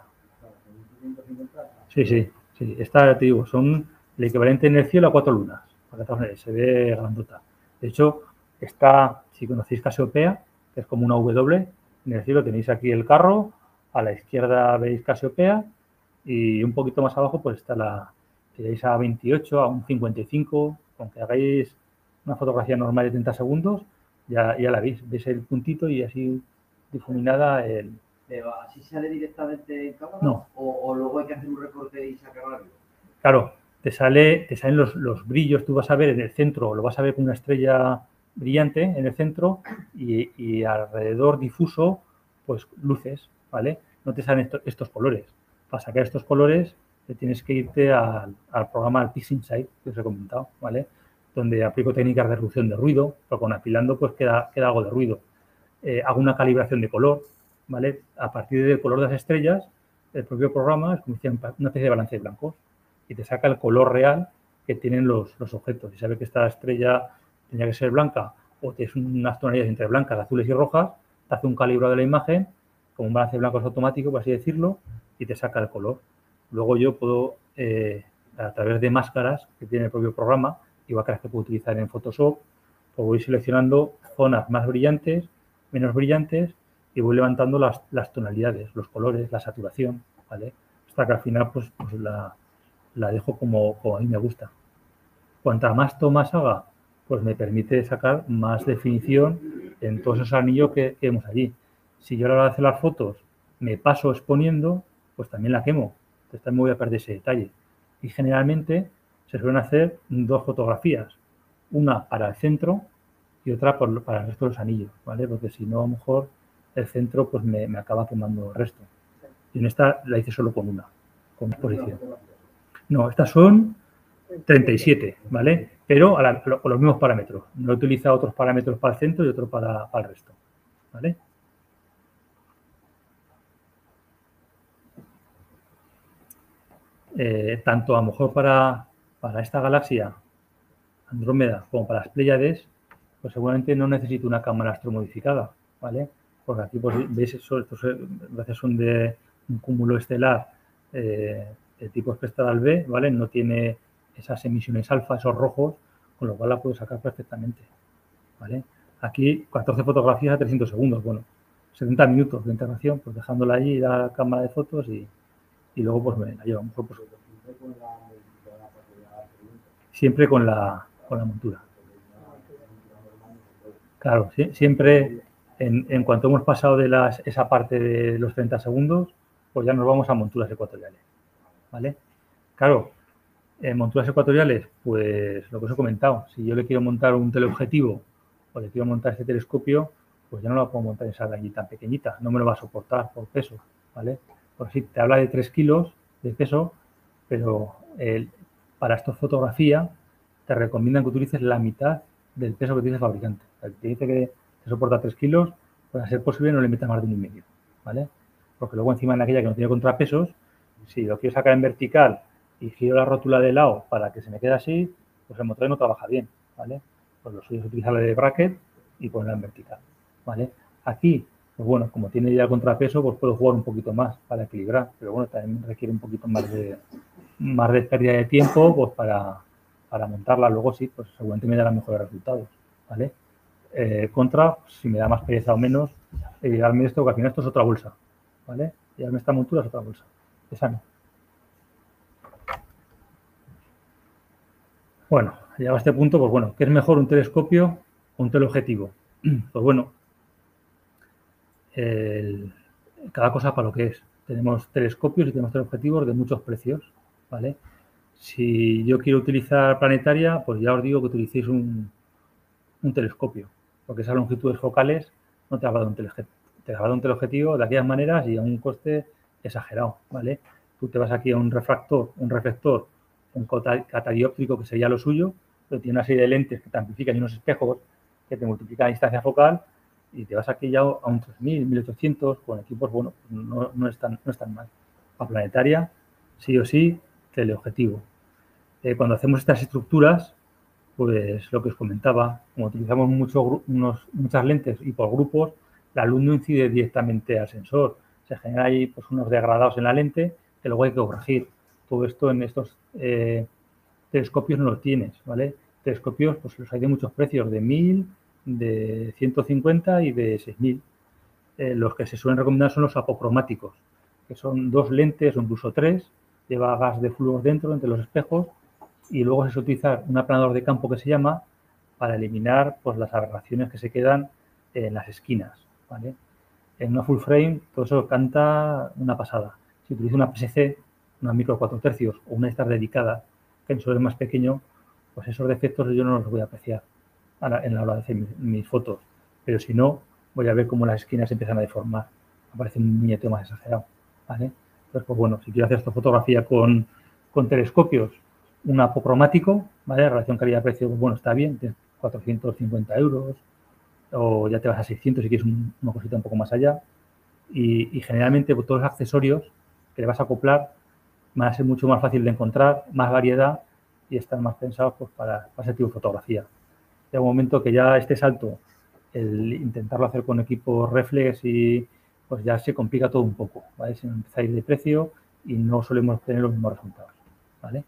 Sí, sí, sí. Esta, te digo, son el equivalente en el cielo a 4 lunas. Se ve grandota. De hecho, está, si conocéis Casiopea, que es como una W, en el cielo tenéis aquí el carro, a la izquierda veis Casiopea y un poquito más abajo pues está tenéis a 28, a un 55, aunque hagáis una fotografía normal de 30 segundos, ya la veis el puntito y así difuminada el... ¿Pero así sale directamente en cámara? No. ¿O luego hay que hacer un recorte y sacarlo? Claro, te salen los brillos, tú vas a ver en el centro, lo vas a ver con una estrella brillante en el centro y alrededor difuso, pues luces, ¿vale? No te salen estos colores. Para sacar estos colores te tienes que irte al programa, al PixInsight, que os he comentado, ¿vale? Donde aplico técnicas de reducción de ruido, pero con apilando pues queda algo de ruido. Hago una calibración de color, ¿vale? A partir del color de las estrellas, el propio programa es como una especie de balance de blancos y te saca el color real que tienen los objetos. Si sabes que esta estrella tenía que ser blanca o tienes unas tonalidades entre blancas, azules y rojas, te hace un calibrado de la imagen, como un balance de blancos automático, por así decirlo, y te saca el color. Luego yo puedo, a través de máscaras que tiene el propio programa, igual que las que puedo utilizar en Photoshop, pues voy seleccionando zonas más brillantes, menos brillantes, y voy levantando las tonalidades, los colores, la saturación, ¿vale? Hasta que al final pues la dejo como a mí me gusta. Cuanta más tomas haga, pues me permite sacar más definición en todos esos anillos que vemos allí. Si yo a la hora de hacer las fotos me paso exponiendo, pues también la quemo. Entonces también voy a perder ese detalle. Y generalmente se suelen hacer 2 fotografías. Una para el centro y otra para el resto de los anillos, ¿vale? Porque si no, a lo mejor el centro pues me acaba quemando el resto. Y en esta la hice solo con una exposición. No, estas son 37, ¿vale? Pero con los mismos parámetros. No he utilizado otros parámetros para el centro y otros para el resto, ¿vale? Tanto a lo mejor para esta galaxia Andrómeda como para las Pléyades, pues seguramente no necesito una cámara astromodificada, ¿vale? Porque aquí pues, veis estos gracias son de un cúmulo estelar de tipo espectral B, ¿vale? No tiene esas emisiones alfa, esos rojos, con lo cual la puedo sacar perfectamente, ¿vale? Aquí 14 fotografías a 300 segundos, bueno, 70 minutos de integración, pues dejándola allí, la cámara de fotos y luego pues me la llevo. Pues, siempre con la montura. Claro, siempre en cuanto hemos pasado de esa parte de los 30 segundos, pues ya nos vamos a monturas ecuatoriales, ¿vale? Claro, en monturas ecuatoriales, pues lo que os he comentado, si yo le quiero montar un teleobjetivo o le quiero montar este telescopio, pues ya no lo puedo montar en esa rayita tan pequeñita, no me lo va a soportar por peso, ¿vale? Pues sí, te habla de 3 kilos de peso, pero para esto fotografía te recomiendan que utilices la mitad del peso que tiene el fabricante. O sea, te dice que te soporta 3 kilos, pues a ser posible no le metas más de 1,5, ¿vale? Porque luego encima en aquella que no tiene contrapesos, si lo quiero sacar en vertical y giro la rótula de lado para que se me quede así, pues el motor no trabaja bien, ¿vale? Pues lo suyo es utilizar de bracket y ponerla en vertical, ¿vale? Aquí, pues bueno, como tiene ya el contrapeso, pues puedo jugar un poquito más para equilibrar, pero bueno, también requiere un poquito más de pérdida de tiempo, pues para montarla. Luego sí, pues seguramente me dará mejores resultados, ¿vale? Contra, si me da más pereza o menos, llevarme esto, que al final esto es otra bolsa, ¿vale? Llevarme esta montura es otra bolsa, esa no. Bueno, llegado a este punto, pues bueno, ¿qué es mejor, un telescopio o un teleobjetivo? Pues bueno, cada cosa para lo que es. Tenemos telescopios y tenemos teleobjetivos de muchos precios, ¿vale? Si yo quiero utilizar planetaria, pues ya os digo que utilicéis un telescopio, porque esas longitudes focales no te habla de un teleobjetivo. Te habla de un teleobjetivo de aquellas maneras y a un coste exagerado, ¿vale? Tú te vas aquí a un refractor, un reflector, un catadióptrico, que sería lo suyo, pero tiene una serie de lentes que te amplifican y unos espejos que te multiplican la distancia focal y te vas aquí ya a un 3000, 1800 con equipos, bueno, no es tan mal. Para planetaria, sí o sí, teleobjetivo. Cuando hacemos estas estructuras, pues lo que os comentaba, como utilizamos muchas lentes y por grupos, la luz no incide directamente al sensor. Se generan ahí pues, unos degradados en la lente que luego hay que corregir. Todo esto en estos telescopios no lo tienes, ¿vale? Telescopios, pues los hay de muchos precios, de 1000, de 150 y de 6000. Los que se suelen recomendar son los apocromáticos, que son 2 lentes o incluso 3, lleva gas de flúor dentro, entre los espejos, y luego se utiliza un aplanador de campo que se llama para eliminar pues, las aberraciones que se quedan en las esquinas, ¿vale? En una full frame todo eso canta una pasada. Si utilizo una PSC, una micro 4 tercios o una de estas dedicadas, que en sensor es más pequeño, pues esos defectos yo no los voy a apreciar en la hora de hacer mis fotos. Pero si no, voy a ver cómo las esquinas se empiezan a deformar. Aparece un niñeteo más exagerado, ¿vale? Entonces, pues bueno, si quiero hacer esta fotografía con telescopios, un apocromático, ¿vale? La relación calidad-precio, pues bueno, está bien, tienes 450 euros, o ya te vas a 600 si quieres una cosita un poco más allá. Y generalmente pues, todos los accesorios que le vas a acoplar van a ser mucho más fácil de encontrar, más variedad y están más pensados pues, para ese tipo de fotografía. Llega un momento que ya este salto, el intentarlo hacer con equipos reflex y pues ya se complica todo un poco, ¿vale? Se empieza a ir de precio y no solemos obtener los mismos resultados, ¿vale?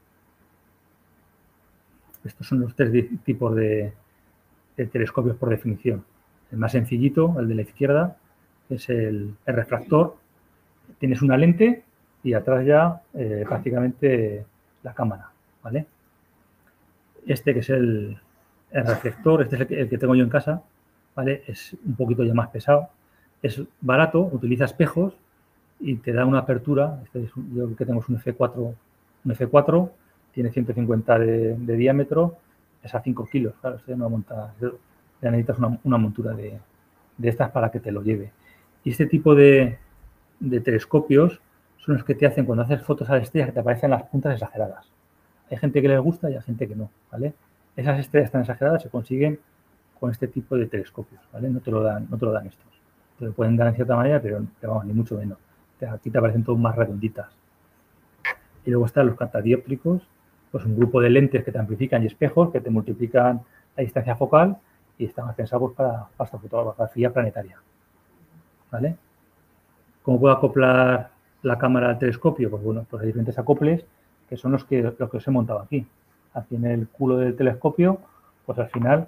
Estos son los 3 tipos de telescopios por definición. El más sencillito, el de la izquierda, es el refractor. Tienes una lente y atrás ya prácticamente la cámara, ¿vale? Este que es el reflector, este es el que tengo yo en casa, ¿vale? Es un poquito ya más pesado. Es barato, utiliza espejos y te da una apertura. Este es, yo creo que tenemos un F4, tiene 150 de diámetro, pesa 5 kilos. Claro, esto ya no monta, ya necesitas una montura de estas para que te lo lleve. Y este tipo de telescopios son los que te hacen, cuando haces fotos a las estrellas, que te aparecen las puntas exageradas. Hay gente que les gusta y hay gente que no, ¿vale? Esas estrellas tan exageradas se consiguen con este tipo de telescopios, ¿vale? No te lo dan estos. Te lo pueden dar en cierta manera, pero vamos, ni mucho menos. Aquí te aparecen todas más redonditas. Y luego están los catadióptricos, pues un grupo de lentes que te amplifican y espejos que te multiplican la distancia focal y están pensados para esta fotografía planetaria, ¿vale? ¿Cómo puedo acoplar la cámara al telescopio? Pues bueno, pues hay diferentes acoples que son los que os he montado aquí. Aquí en el culo del telescopio, pues al final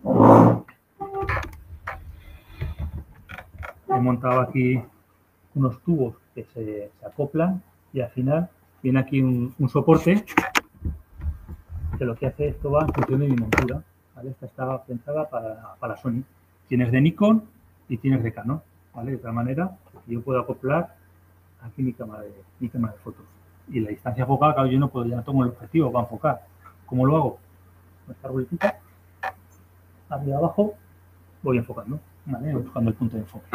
he montado aquí unos tubos que se acoplan y al final viene aquí un soporte que lo que hace esto va en función de mi montura, ¿vale? Esta está pensada para Sony. Tienes de Nikon y tienes de Canon, ¿vale? De tal manera que yo puedo acoplar aquí mi cámara de fotos. Y la distancia focal, claro, yo no puedo, ya no tengo el objetivo para enfocar. ¿Cómo lo hago? Con esta ruletita, arriba abajo, voy enfocando, ¿vale? Buscando el punto de enfoque.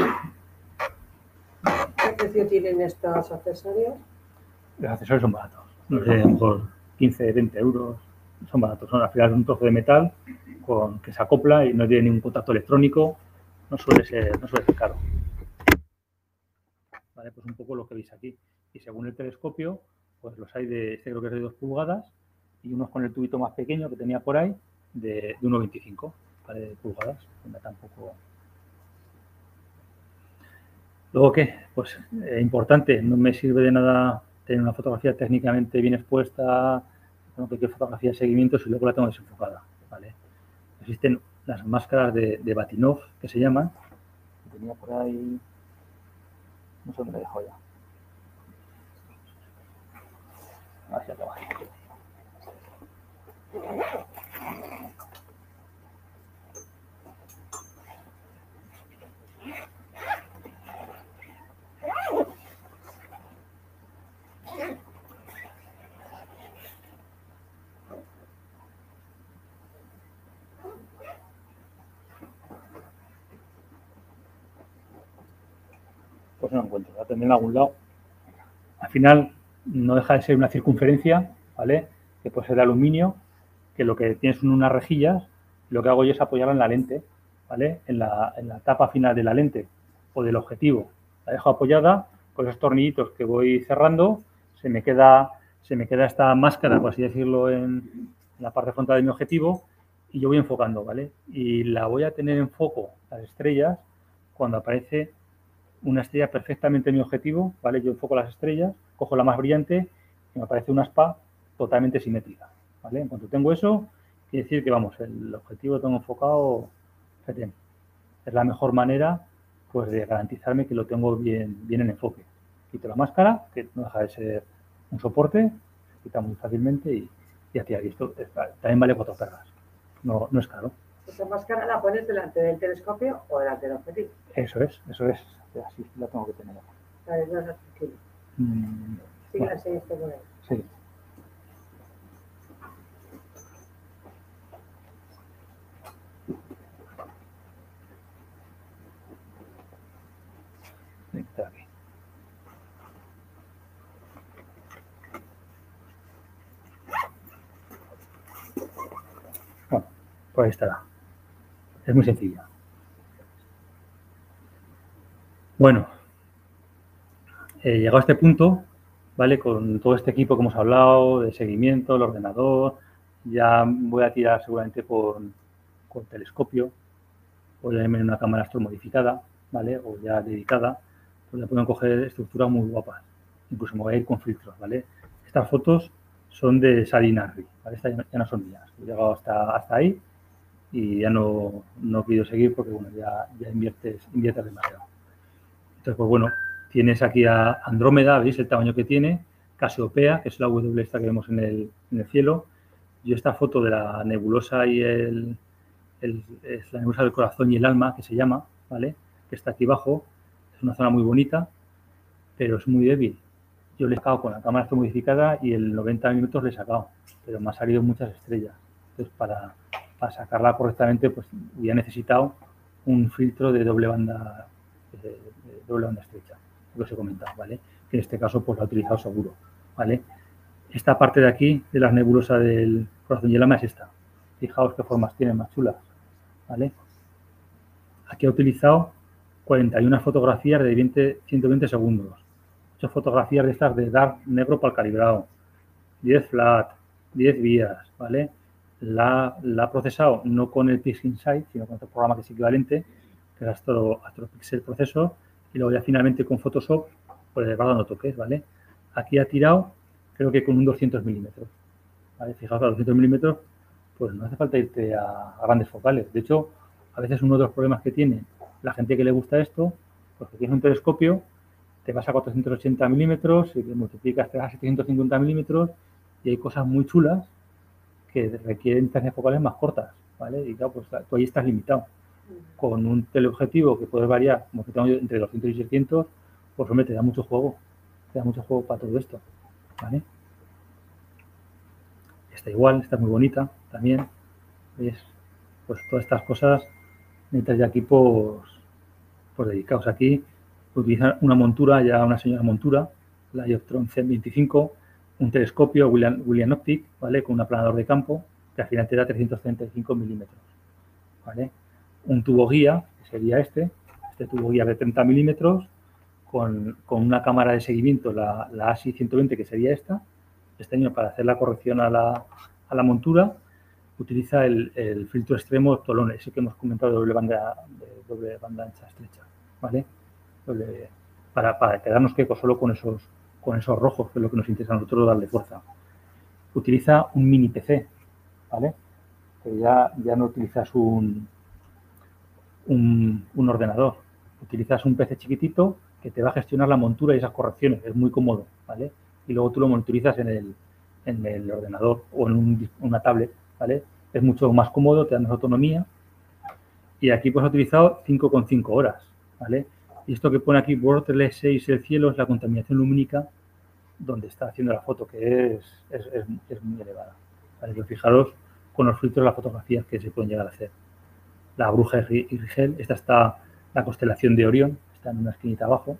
¿Qué precio tienen estos accesorios? Los accesorios son baratos, no sé, por 15, 20 euros, son baratos. Son al final un trozo de metal que se acopla y no tiene ningún contacto electrónico, no suele ser caro. Vale, pues un poco lo que veis aquí. Y según el telescopio, pues los hay este creo que es de 2 pulgadas y unos con el tubito más pequeño que tenía por ahí de 1,25, ¿vale? De pulgadas. Tampoco. Luego, ¿qué? Pues importante, no me sirve de nada tener una fotografía técnicamente bien expuesta, con cualquier fotografía de seguimiento si luego la tengo desenfocada, ¿vale? Existen las máscaras de Batinov, que se llaman, que tenía por ahí, no sé dónde la dejo ya. A ver si la tengo aquí. Pues no la encuentro, la tendré en algún lado. Al final no deja de ser una circunferencia, ¿vale? Que puede ser de aluminio, que lo que tienes son unas rejillas, lo que hago yo es apoyarla en la lente, ¿vale? En la tapa final de la lente o del objetivo. La dejo apoyada con esos tornillitos que voy cerrando, se me queda esta máscara, por así decirlo, en la parte frontal de mi objetivo y yo voy enfocando, ¿vale? Y la voy a tener en foco, las estrellas, cuando aparece una estrella perfectamente en mi objetivo, ¿vale? Yo enfoco las estrellas, cojo la más brillante y me aparece una aspa totalmente simétrica, ¿vale? En cuanto tengo eso, quiere decir que, vamos, el objetivo lo tengo enfocado FETEN. Es la mejor manera, pues, de garantizarme que lo tengo bien en enfoque. Quito la máscara, que no deja de ser un soporte, se quita muy fácilmente y a tirar. Y esto también vale 4 perras, no es caro. ¿Esa máscara la pones delante del telescopio o delante del objetivo? Eso es. Así la tengo que tener. Vale, no, tranquilo. Sí, Bueno, la seguiste por ahí. sí. Está aquí. Bueno, pues ahí estará. Es muy sencilla. Bueno, llegado a este punto, ¿vale? Con todo este equipo que hemos hablado, de seguimiento, el ordenador, ya voy a tirar seguramente con telescopio, o ya en una cámara astromodificada, ¿vale? O ya dedicada, pues ya pueden coger estructuras muy guapas. Incluso me voy a ir con filtros, ¿vale? Estas fotos son de Sari Narri, ¿vale? Estas ya no son mías. He llegado hasta ahí y ya no he querido seguir porque, bueno, ya inviertes demasiado. Entonces, pues bueno, tienes aquí a Andrómeda, ¿veis el tamaño que tiene? Casiopea, que es la W esta que vemos en el cielo. Yo esta foto de la nebulosa y es la nebulosa del corazón y el alma, que se llama, ¿vale? Que está aquí abajo. Es una zona muy bonita, pero es muy débil. Yo le he sacado con la cámara modificada y el 90 milímetros le he sacado, pero me han salido muchas estrellas. Entonces, para sacarla correctamente, pues hubiera necesitado un filtro de doble banda estrecha, lo que os he comentado, ¿vale? Que en este caso pues lo he utilizado seguro, ¿vale? Esta parte de aquí, de las nebulosas del corazón y el alma, es esta. Fijaos qué formas tienen más chulas, ¿vale? Aquí he utilizado 41 fotografías de 120 segundos. 8 fotografías de estas de dark negro para el calibrado. 10 flat, 10 vías, ¿vale? La ha procesado no con el PixInsight, sino con otro programa que es equivalente, que es AstroPixel Processor, y luego ya finalmente con Photoshop, pues le va dando toques, ¿vale? Aquí ha tirado, creo que con un 200 milímetros, ¿vale? Fijaos, a 200 milímetros, pues no hace falta irte a grandes focales. De hecho, a veces uno de los problemas que tiene la gente que le gusta esto, pues que tienes un telescopio, te vas a 480 milímetros y te multiplicas, te vas a 750 milímetros y hay cosas muy chulas que requieren distancias focales más cortas. ¿vale? Y claro, pues tú ahí estás limitado. Con un teleobjetivo que puedes variar, como que tengo yo, entre 200 y 600, pues hombre, te da mucho juego para todo esto, ¿vale? Está igual, está muy bonita también, ¿ves? Pues todas estas cosas necesitas ya equipos pues dedicados. Aquí utilizan una montura, ya una señora montura, la Ioptron C25, un telescopio William Optic, ¿vale? Con un aplanador de campo que al final te da 335 milímetros, ¿vale? Un tubo guía, que sería este tubo guía de 30 milímetros, con una cámara de seguimiento, la ASI 120, que sería este año para hacer la corrección a la montura. Utiliza el filtro extremo Tolón, ese que hemos comentado de doble banda ancha estrecha, ¿vale? Para quedarnos quecos solo con esos rojos, que es lo que nos interesa a nosotros darle fuerza. Utiliza un mini PC, ¿vale? Que ya no utilizas un ordenador, utilizas un PC chiquitito que te va a gestionar la montura y esas correcciones, es muy cómodo, ¿vale? Y luego tú lo monitorizas en el ordenador o en una tablet, ¿vale? Es mucho más cómodo, te da más autonomía. Y aquí pues he utilizado 5,5 horas, ¿vale? Y esto que pone aquí, Borderless 6 el cielo, es la contaminación lumínica donde está haciendo la foto, que es muy elevada, ¿vale? Pero fijaros con los filtros de las fotografías que se pueden llegar a hacer. La Bruja y Rigel, esta está la constelación de Orión, está en una esquinita abajo.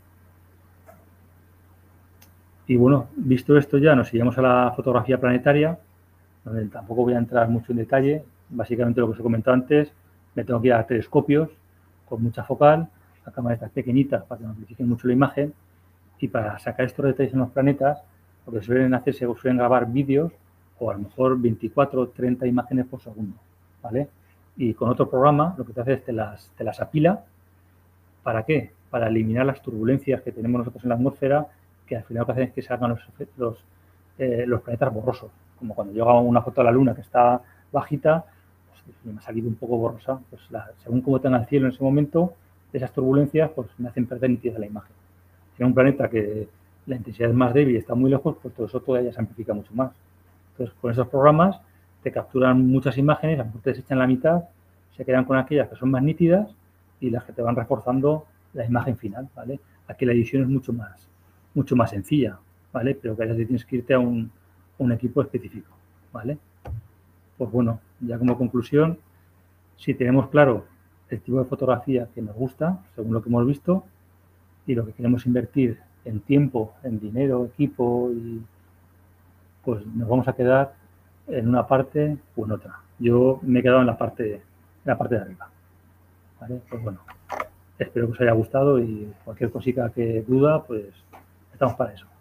Y bueno, visto esto ya nos iremos a la fotografía planetaria, donde tampoco voy a entrar mucho en detalle. Básicamente lo que os he comentado antes, me tengo que ir a telescopios con mucha focal, a cámaras pequeñitas para que nos amplifiquen mucho la imagen, y para sacar estos detalles en los planetas, lo que suelen hacer se suelen grabar vídeos o a lo mejor 24 o 30 imágenes por segundo, ¿vale? Y con otro programa lo que te hace es te las apila. ¿Para qué? Para eliminar las turbulencias que tenemos nosotros en la atmósfera, que al final lo que hacen es que se hagan los planetas borrosos. Como cuando yo hago una foto a la Luna que está bajita, pues me ha salido un poco borrosa. Pues según cómo tenga el cielo en ese momento, esas turbulencias pues me hacen perder nitidez de la imagen. Si es un planeta que la intensidad es más débil y está muy lejos, pues todo eso todavía se amplifica mucho más. Entonces, con esos programas te capturan muchas imágenes, a lo mejor te desechan la mitad, se quedan con aquellas que son más nítidas y las que te van reforzando la imagen final, ¿vale? Aquí la edición es mucho más sencilla, ¿vale? Pero que a veces tienes que irte a un equipo específico, ¿vale? Pues bueno, ya como conclusión, si tenemos claro el tipo de fotografía que nos gusta, según lo que hemos visto, y lo que queremos invertir en tiempo, en dinero, equipo, y pues nos vamos a quedar en una parte o en otra. Yo me he quedado en la parte de arriba, ¿vale? Pues bueno, espero que os haya gustado y cualquier cosita que duda, pues estamos para eso.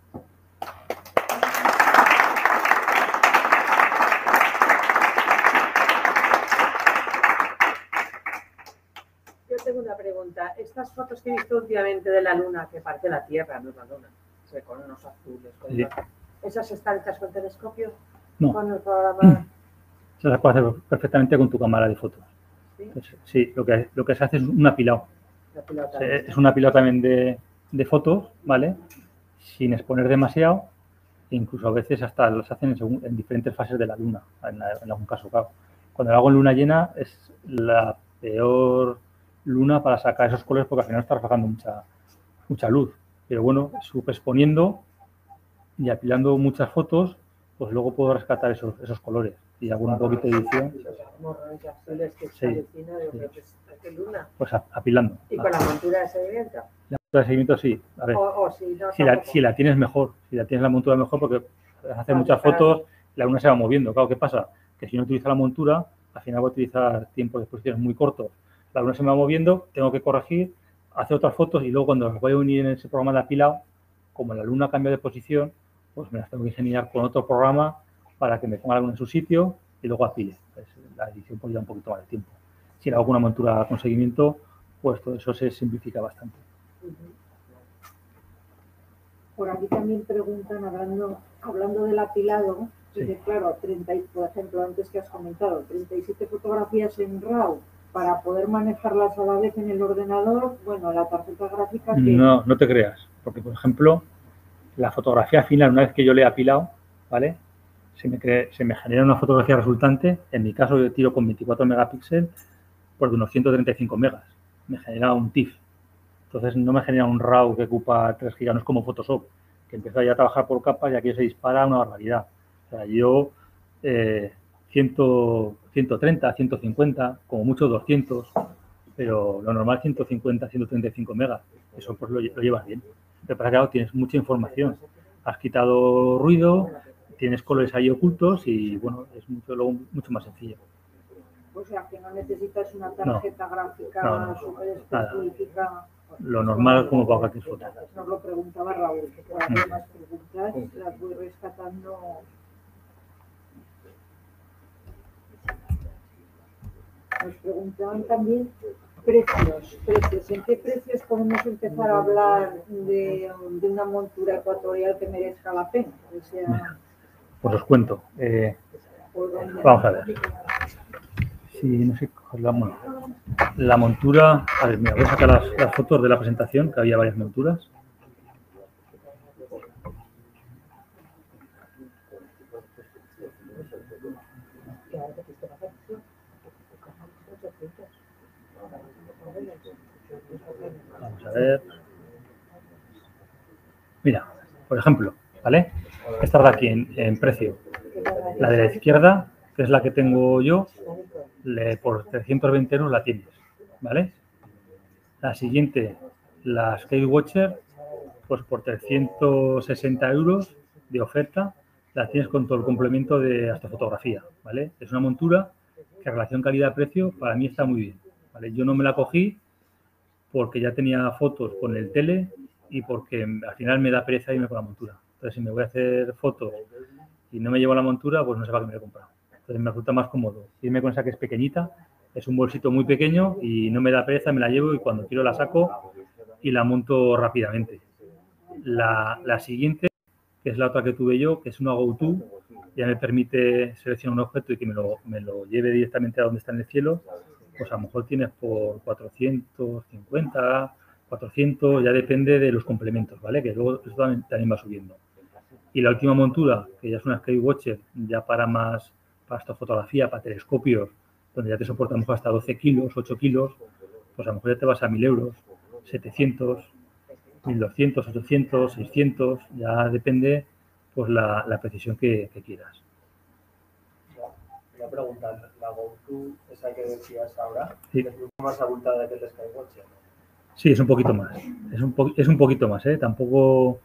Yo tengo una pregunta. Estas fotos que he visto últimamente de la Luna, que parece la Tierra, no es la Luna, con unos azules, Sí. ¿esas están hechas con telescopio? No. ¿Con el programa? Se las puede hacer perfectamente con tu cámara de fotos. ¿Sí? Entonces, sí, lo que se hace es un apilado. La pilota. Es un apilado también de fotos, ¿vale? Sin exponer demasiado, e incluso a veces hasta las hacen en diferentes fases de la luna, en algún caso, claro. Cuando lo hago en luna llena es la peor luna para sacar esos colores porque al final está reflejando mucha luz. Pero bueno, subexponiendo y apilando muchas fotos, pues luego puedo rescatar esos colores y hago un poquito de edición. Morrones y azules que Sí, alucina, digo, sí. pero ¿qué Luna? Pues apilando. ¿Y con la montura de seguimiento? La montura de seguimiento sí. A ver, O si no, si la tienes mejor, si la tienes la montura mejor, porque hacer muchas fotos, la luna se va moviendo. Claro, ¿qué pasa? Que si no utilizo la montura, al final voy a utilizar tiempos de exposición muy cortos. La luna se me va moviendo, tengo que corregir, hacer otras fotos y luego cuando las voy a unir en ese programa de apilado, como la luna cambia de posición, pues me las tengo que ingeniar con otro programa para que me ponga la luna en su sitio y luego apile. Pues la edición pues lleva un poquito más de tiempo. Si le hago con una montura con seguimiento, pues todo eso se simplifica bastante. Por aquí también preguntan, hablando del apilado, Sí. dice, claro, por ejemplo, antes que has comentado, 37 fotografías en RAW para poder manejarlas a la vez en el ordenador, bueno, la tarjeta gráfica que... No te creas, porque por ejemplo, la fotografía final, una vez que yo le he apilado, ¿vale? se me genera una fotografía resultante. En mi caso, yo tiro con 24 megapíxeles por de unos 135 megas. Me genera un TIFF. Entonces, no me genera un RAW que ocupa 3 gigas, no es como Photoshop, que empieza ya a trabajar por capas y aquí se dispara una barbaridad. O sea, yo 130, 150, como mucho 200, pero lo normal 150, 135 megas. Eso pues lo llevas bien. Pero para que tienes mucha información. Has quitado ruido, tienes colores ahí ocultos y bueno, es mucho más sencillo. O sea, que no necesitas una tarjeta gráfica súper específica. Lo normal como para cualquier foto. Nos lo preguntaba Raúl, que por aquí más preguntas las voy rescatando. Nos preguntaban también precios. ¿En qué precios podemos empezar a hablar de una montura ecuatorial que merezca la pena? O sea, pues os cuento. Vamos a ver. Si no sé, la montura. A ver, mira, voy a sacar las fotos de la presentación, que había varias monturas. Vamos a ver. Mira, por ejemplo, ¿vale? Esta de aquí en precio. La de la izquierda, que es la que tengo yo, por 320 euros la tienes, ¿vale? La siguiente, la Skywatcher, pues por 360 euros de oferta, la tienes con todo el complemento de astrofotografía, ¿vale? Es una montura que en relación calidad-precio para mí está muy bien, ¿vale? Yo no me la cogí porque ya tenía fotos con el tele y porque al final me da pereza irme con la montura. Entonces, si me voy a hacer fotos y no me llevo la montura, pues no sé para qué me la he comprado. Entonces, me resulta más cómodo irme con esa que es pequeñita, es un bolsito muy pequeño y no me da pereza, me la llevo y cuando quiero la saco y la monto rápidamente. La siguiente, que es la otra que tuve yo, que es una GoTo, ya me permite seleccionar un objeto y que me lo lleve directamente a donde está en el cielo. Pues a lo mejor tienes por 450, 400, ya depende de los complementos, ¿vale? Que luego eso también va subiendo. Y la última montura, que ya es una Skywatcher, ya para astrofotografía, para telescopios, donde ya te soporta a lo mejor hasta 12 kilos, 8 kilos, pues a lo mejor ya te vas a 1.000 euros, 700, 1.200, 800, 600, ya depende pues la precisión que quieras. Voy a preguntar, la GoTo, esa que decías ahora, sí, ¿es mucho más abultada que el Skywatcher? Sí, es un poquito más. Es un poquito más, ¿eh? Tampoco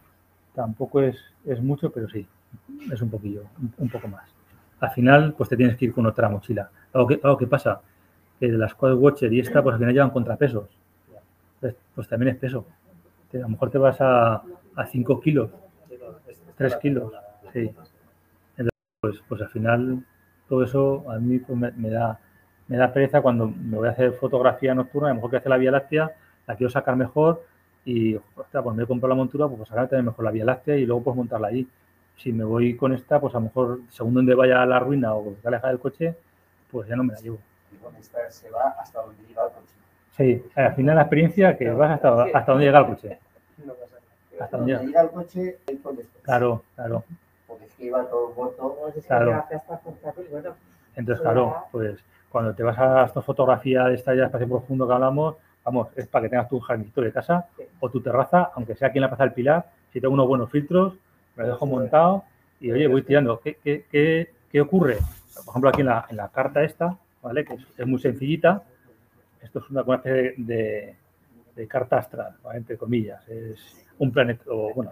es mucho, pero sí, es un poquillo, un poco más. Al final, pues te tienes que ir con otra mochila. Algo que pasa, que de la Skywatcher y esta, pues al final llevan contrapesos. Pues también es peso. A lo mejor te vas a 5 kilos, 3 kilos, sí. Entonces, pues al final, todo eso a mí pues, me da pereza cuando me voy a hacer fotografía nocturna, a lo mejor que hace la Vía Láctea, la quiero sacar mejor y, ostras, pues me he comprado la montura, pues sacar también mejor la Vía Láctea y luego pues montarla allí. Si me voy con esta, pues a lo mejor, según donde vaya a la ruina o que aleja del coche, pues ya no me la llevo. Y con esta se va hasta donde llega el coche. Sí, al final la experiencia que vas hasta donde llega el coche. Hasta donde llega el coche, es donde está. Claro. Porque es que iba todo muerto. Claro. Entonces, claro, pues cuando te vas a esta fotografía de esta ya espacio profundo que hablamos, vamos, es para que tengas tu jardinito de casa o tu terraza, aunque sea aquí en la Plaza del Pilar, si tengo unos buenos filtros, me lo dejo montado y, oye, voy tirando. ¿Qué ocurre? Por ejemplo, aquí en la carta esta, ¿vale? Que es muy sencillita. Esto es una especie de carta astral, ¿vale? Entre comillas. Es un planeta, bueno,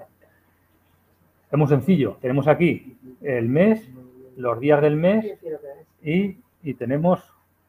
es muy sencillo. Tenemos aquí el mes, los días del mes y tenemos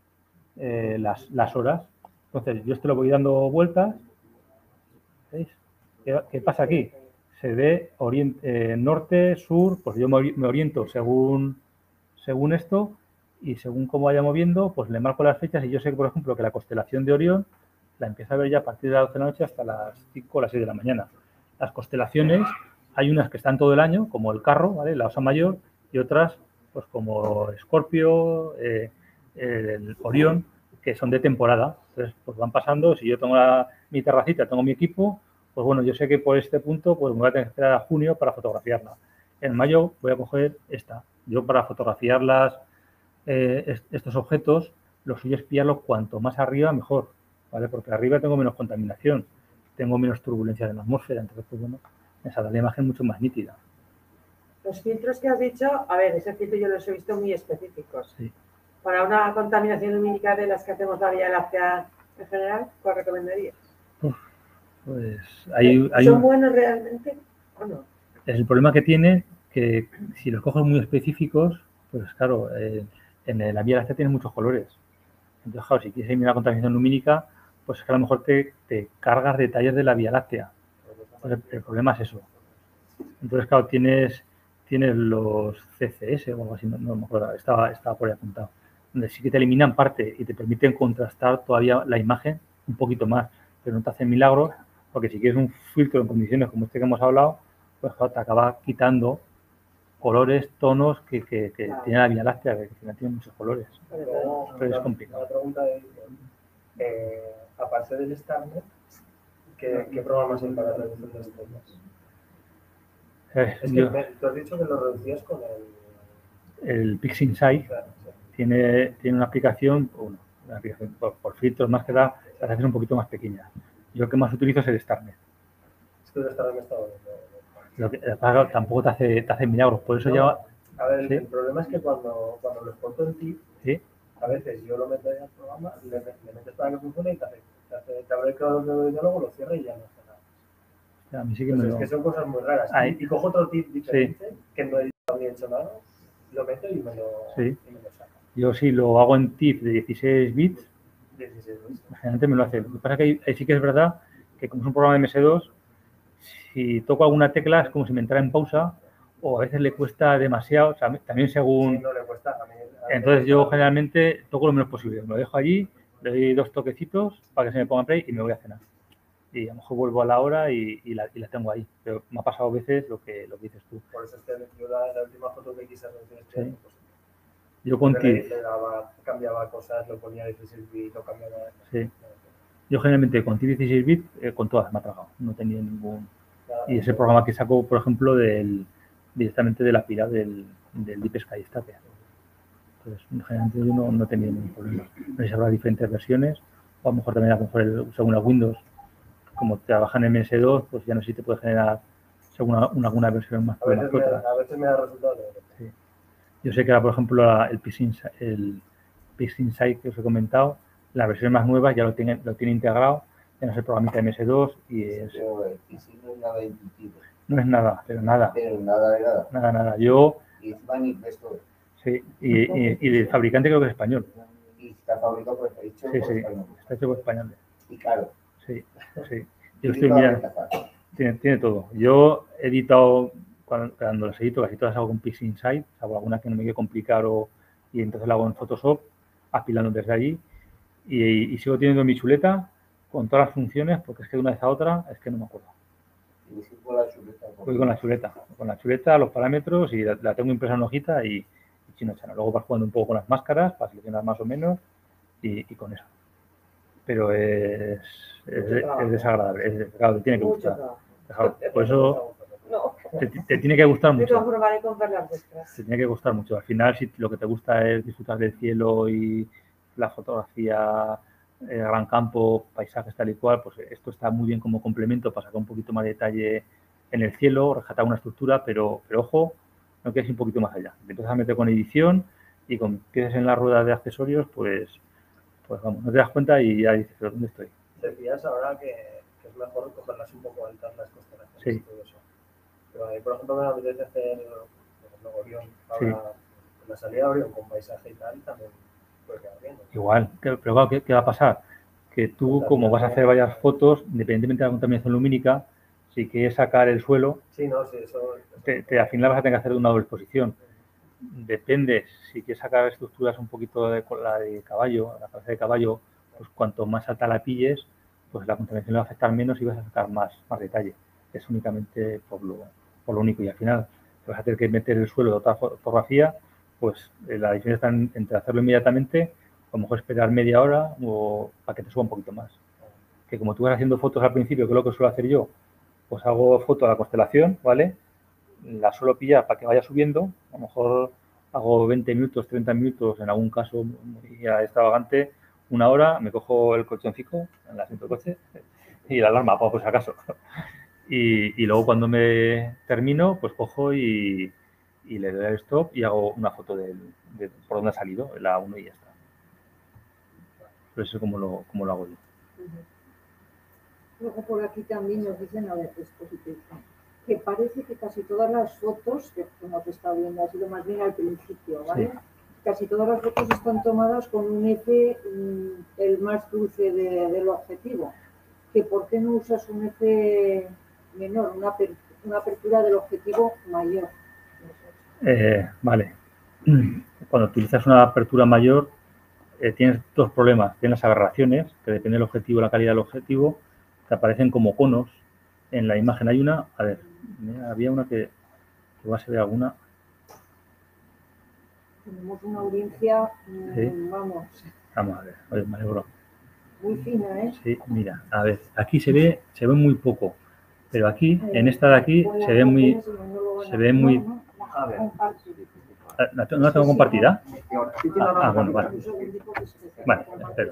las horas. Entonces, yo esto lo voy dando vueltas. ¿Veis? ¿Qué pasa aquí? Se ve norte, sur, pues yo me oriento según esto y según cómo vaya moviendo, pues le marco las fechas y yo sé, por ejemplo, que la constelación de Orión la empiezo a ver ya a partir de las 12 de la noche hasta las 5 o las 6 de la mañana. Las constelaciones, hay unas que están todo el año, como el Carro, ¿vale? La Osa Mayor, y otras, pues como Escorpio, el Orión, que son de temporada. Entonces, pues van pasando. Si yo tengo mi terracita, tengo mi equipo, pues bueno, yo sé que por este punto pues me voy a tener que esperar a junio para fotografiarla. En mayo voy a coger esta. Yo para fotografiar estos objetos, lo suyo es pillarlo cuanto más arriba mejor, ¿vale? Porque arriba tengo menos contaminación, tengo menos turbulencia de la atmósfera, entonces pues bueno, me saldrá la imagen mucho más nítida. Los filtros que has dicho, a ver, ese filtro yo los he visto muy específicos. Sí. Para una contaminación lumínica de las que hacemos la Vía Láctea en general, ¿cuál recomendarías? Pues ¿Son buenos realmente o no? el problema que tiene que si los coges muy específicos, pues claro, en la Vía Láctea tiene muchos colores. Entonces, claro, si quieres eliminar la contaminación lumínica, pues es que a lo mejor te cargas detalles de la Vía Láctea. Pues el problema es eso. Entonces, claro, tienes los CCS o algo así, no me acuerdo, estaba por ahí apuntado, donde sí que te eliminan parte y te permiten contrastar todavía la imagen un poquito más, pero no te hacen milagros, porque si quieres un filtro en condiciones como este que hemos hablado, pues claro, te acaba quitando colores, tonos que tiene la Vía Láctea, que al final tiene muchos colores. Pero es complicado. Una pregunta de aparte del Starnet, ¿qué programas hay para reducción de estrellas? Es que tú has dicho que lo reducías con el PixInsight tiene una aplicación, por filtros más que da, las haces un poquito más pequeñas. Yo el que más utilizo es el Starnet. Es que el Starnet está tampoco te hace milagros, por eso ya... A ver, ¿sí? El problema es que cuando lo exporto en TIFF, ¿sí? a veces yo lo meto en el programa, le metes para que funcione y te abre el claro y luego lo cierra y ya no hace nada. A mí sí que Es que son cosas muy raras. Y cojo otro tip diferente, que no he hecho nada, lo meto y me lo saco. Yo sí lo hago en TIFF de 16 bits. 16 bits. Generalmente me lo hace. Lo que pasa es que ahí sí que es verdad que como es un programa de MS2, si toco alguna tecla es como si me entrara en pausa o a veces le cuesta demasiado, o sea, también según... Sí, no le cuesta. Entonces yo generalmente toco lo menos posible. Me lo dejo allí, le doy 2 toquecitos para que se me ponga en play y me voy a cenar. Y a lo mejor vuelvo a la hora y la tengo ahí. Pero me ha pasado a veces lo que dices tú. Por eso es que yo la última foto que quise hacer sí. Yo con TIFF. Cambiaba cosas, lo ponía 16 bits, lo cambiaba. Sí. Yo generalmente con TIFF 16 bits, con todas me ha trabajado. No tenía ningún... Y ese programa que saco, por ejemplo, directamente de la pila del Deep Sky Stacker. Entonces, generalmente yo no he tenido ningún problema. No sé si habrá diferentes versiones, o a lo mejor también a lo mejor según la Windows, como trabajan en MS2, pues ya no sé si te puede generar según alguna versión más problemas que otras. A veces me da resultados. Sí. Yo sé que ahora, por ejemplo, el PixInsight que os he comentado, la versión más nueva ya lo tiene integrado, ya no es el programita MS2 y es... Pero el PixInsight no es nada intuitivo. No es nada, pero nada. Pero nada de nada. Nada. Yo... Y es manifiesto. Sí, y el fabricante creo que es español. Y está fabricado por hecho por español. Está hecho por españoles. Y claro. Sí. Yo estoy mirando. Tiene todo. Yo he editado, cuando las edito, casi todas hago con PixInsight, hago alguna que no me quiero complicar y entonces la hago en Photoshop, apilando desde allí. Y sigo teniendo mi chuleta con todas las funciones, porque es que de una vez a otra es que no me acuerdo. Voy con la chuleta, los parámetros y la tengo impresa en hojita y chino chano. Luego vas jugando un poco con las máscaras para seleccionar más o menos y con eso. Pero es desagradable, claro, te tiene que gustar. Por eso te tiene que gustar mucho. Te tiene que gustar mucho. Al final, si lo que te gusta es disfrutar del cielo y la fotografía, gran campo, paisajes tal y cual, pues esto está muy bien como complemento para sacar un poquito más de detalle en el cielo, rescatar una estructura, pero ojo, no quieres ir un poquito más allá. Te empiezas a meter con edición y con piezas en la rueda de accesorios, pues vamos, no te das cuenta y ya dices, ¿pero dónde estoy? Decías ahora que es mejor cogerlas un poco altas las constelaciones y todo eso. Pero a mí, por ejemplo, me apetece hacer, por ejemplo, Orión, ahora la salida de Orión con paisaje y tal, también puede quedar bien, ¿no? Igual, pero claro, ¿qué va a pasar? Que tú, como vas a hacer varias fotos, independientemente de la contaminación lumínica, si quieres sacar el suelo, al final vas a tener que hacer una doble exposición. Depende, si quieres sacar estructuras un poquito de la de caballo, la cabeza de caballo, pues cuanto más alta la pilles, pues la contaminación le va a afectar menos y vas a sacar más detalle. Es únicamente por lo único. Y al final, si vas a tener que meter el suelo de otra fotografía, pues la diferencia está entre hacerlo inmediatamente, a lo mejor esperar media hora o para que te suba un poquito más. Que como tú vas haciendo fotos al principio, que es lo que suelo hacer yo, pues hago foto a la constelación, ¿vale? La suelo pillar para que vaya subiendo, a lo mejor hago 20 minutos, 30 minutos, en algún caso muy extravagante, 1 hora, me cojo el colchoncito en el asiento del coche y la alarma, por si acaso. Y luego cuando me termino, pues cojo y le doy al stop y hago una foto de por dónde ha salido, la 1 y ya está. Pues eso es como lo hago yo. Luego por aquí también nos dicen, a ver, que parece que casi todas las fotos, que hemos estado viendo, ha sido más bien al principio, ¿vale? Sí. Casi todas las fotos están tomadas con un F el más dulce del objetivo. Que ¿por qué no usas un F menor, una apertura del objetivo mayor? Vale. Cuando utilizas una apertura mayor, tienes 2 problemas. Tienes las aberraciones, que depende del objetivo, la calidad del objetivo, te aparecen como conos en la imagen. Hay una, a ver, había una que va a ser alguna. Tenemos una audiencia, Sí. vamos, Vamos a ver, oye, me alegro. muy fina, ¿eh? Sí, mira, a ver, aquí se ve muy poco, pero aquí, en esta de aquí, se ve muy. A ver. ¿No la tengo compartida? Bueno, vale. Vale, espero.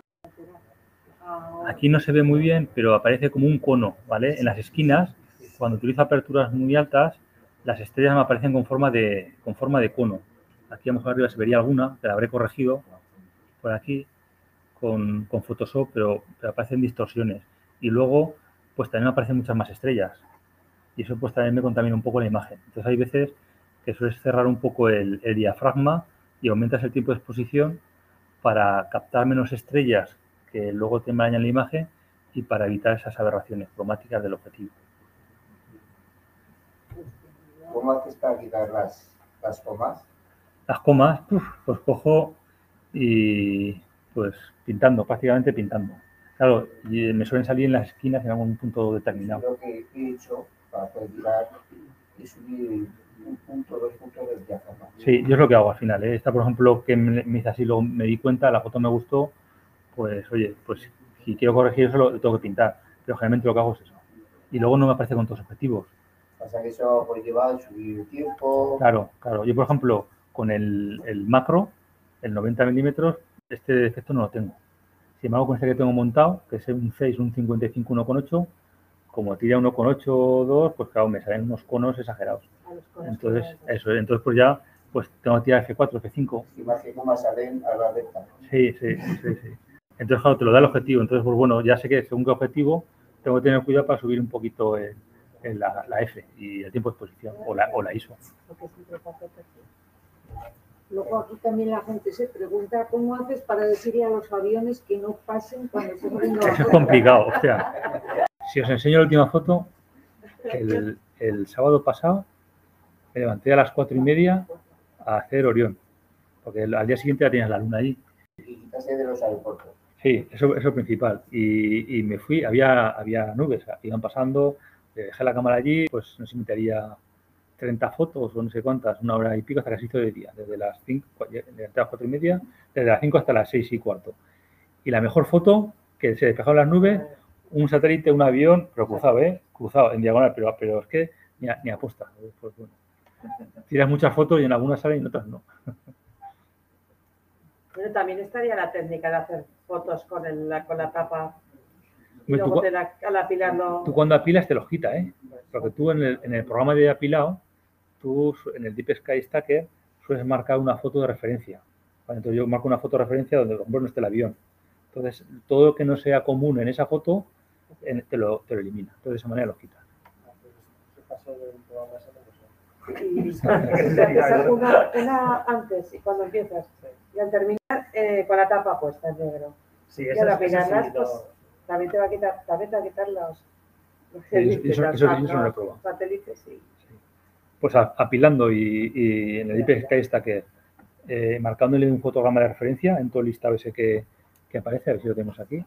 Aquí no se ve muy bien, pero aparece como un cono, ¿vale? En las esquinas, cuando utilizo aperturas muy altas, las estrellas me aparecen con forma de cono. Aquí a lo mejor arriba se vería alguna, que la habré corregido por aquí con Photoshop, pero aparecen distorsiones. Y luego, pues también me aparecen muchas más estrellas. Y eso pues también me contamina un poco la imagen. Entonces hay veces que sueles cerrar un poco el diafragma y aumentas el tiempo de exposición para captar menos estrellas que luego te enmarañan la imagen y para evitar esas aberraciones cromáticas del objetivo. ¿Cómo haces para quitar las comas? Las comas, pues cojo y pues prácticamente pintando. Claro, y me suelen salir en las esquinas en algún punto determinado. Lo que he hecho para poder tirar es subir 1 punto, 2 puntos del diafragma. Sí, yo es lo que hago al final. Esta, por ejemplo, que me hice así, luego me di cuenta, la foto me gustó, pues oye, pues si quiero corregir eso lo tengo que pintar. Pero generalmente lo que hago es eso. Y luego no me aparece con todos los objetivos. Pasa que eso pues lleva a subir tiempo. Claro. Yo, por ejemplo, con el macro, el 90 milímetros, este defecto no lo tengo. Sin embargo, con este que tengo montado, que es un 6, un 55, 1,8, como tira 1,8 o 2, pues claro, me salen unos conos exagerados. Entonces, entonces pues ya pues tengo que tirar F4, F5. Y más que comas salen a la recta. Sí. Entonces, claro, te lo da el objetivo. Entonces, pues bueno, ya sé que según qué objetivo, tengo que tener cuidado para subir un poquito la F y el tiempo de exposición o la ISO. Luego aquí también la gente se pregunta cómo haces para decirle a los aviones que no pasen cuando se poniendo la Eso es foto. complicado, o sea, si os enseño la última foto, el sábado pasado me levanté a las 4:30 a hacer Orión, porque al día siguiente ya tienes la luna allí. Y quítase de los aeropuertos. Sí, eso es lo principal. Y me fui, había nubes, iban pasando, dejé la cámara allí, pues no sé si metería 30 fotos o no sé cuántas, 1 hora y pico hasta que se hizo de día, desde las 5, levanté a las 4:30, desde las 5 hasta las 6:15. Y la mejor foto, que se despejaron las nubes, un satélite, un avión, pero cruzado, en diagonal, pero es que ni aposta. Pues bueno, tiras muchas fotos y en algunas salen y en otras no. Pero también estaría la técnica de hacer fotos con la tapa y Hombre, luego al apilarlo. Tú cuando apilas te los quita, ¿eh? Porque tú en el programa de apilado, tú en el Deep Sky Stacker sueles marcar una foto de referencia. Vale, entonces yo marco una foto de referencia donde no esté el avión. Entonces, todo lo que no sea común en esa foto, te lo elimina. Entonces, de esa manera los quita. Y haces una antes y cuando empiezas. Y al terminar con la tapa puesta en negro. Sí, Y al eso apilarlas, sí, pues también te va a quitar los Eso no lo he probado. satélites, sí. Pues apilando y en el Deep Sky Stacker, marcándole un fotograma de referencia en todo el listado ese que aparece, a ver si lo tenemos aquí.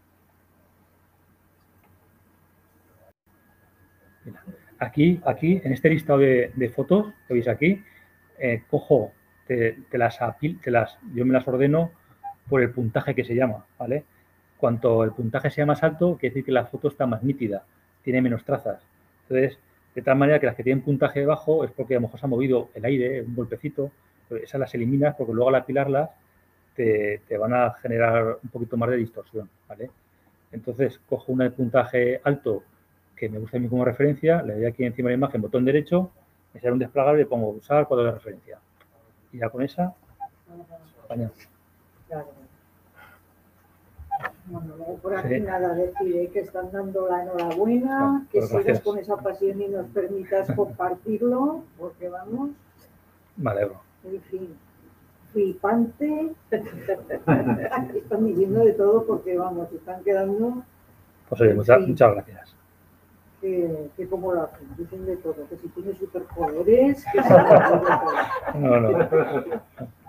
Mira, aquí, en este listado de fotos que veis aquí, cojo, yo me las ordeno por el puntaje que se llama, ¿vale? Cuanto el puntaje sea más alto, quiere decir que la foto está más nítida, tiene menos trazas. Entonces, de tal manera que las que tienen puntaje bajo es porque a lo mejor se ha movido el aire, un golpecito, Pues esas las eliminas porque luego al apilarlas te van a generar un poquito más de distorsión, ¿vale? Entonces cojo una de puntaje alto que me gusta a mí como referencia, le doy aquí encima de la imagen, botón derecho, me sale un desplegable y le pongo usar cuadro de referencia. Y ya con esa, apañado. Claro. Bueno, luego por aquí Sí. nada, decir que están dando la enhorabuena, que Pues sigas gracias. con esa pasión y nos permitas compartirlo, porque vamos, Me alegro. en fin, flipante. Aquí están diciendo de todo porque vamos, están quedando Pues oye, muchas Sí. gracias. que como lo hacen, dicen de todo, que si tiene superpoderes, que si no, No.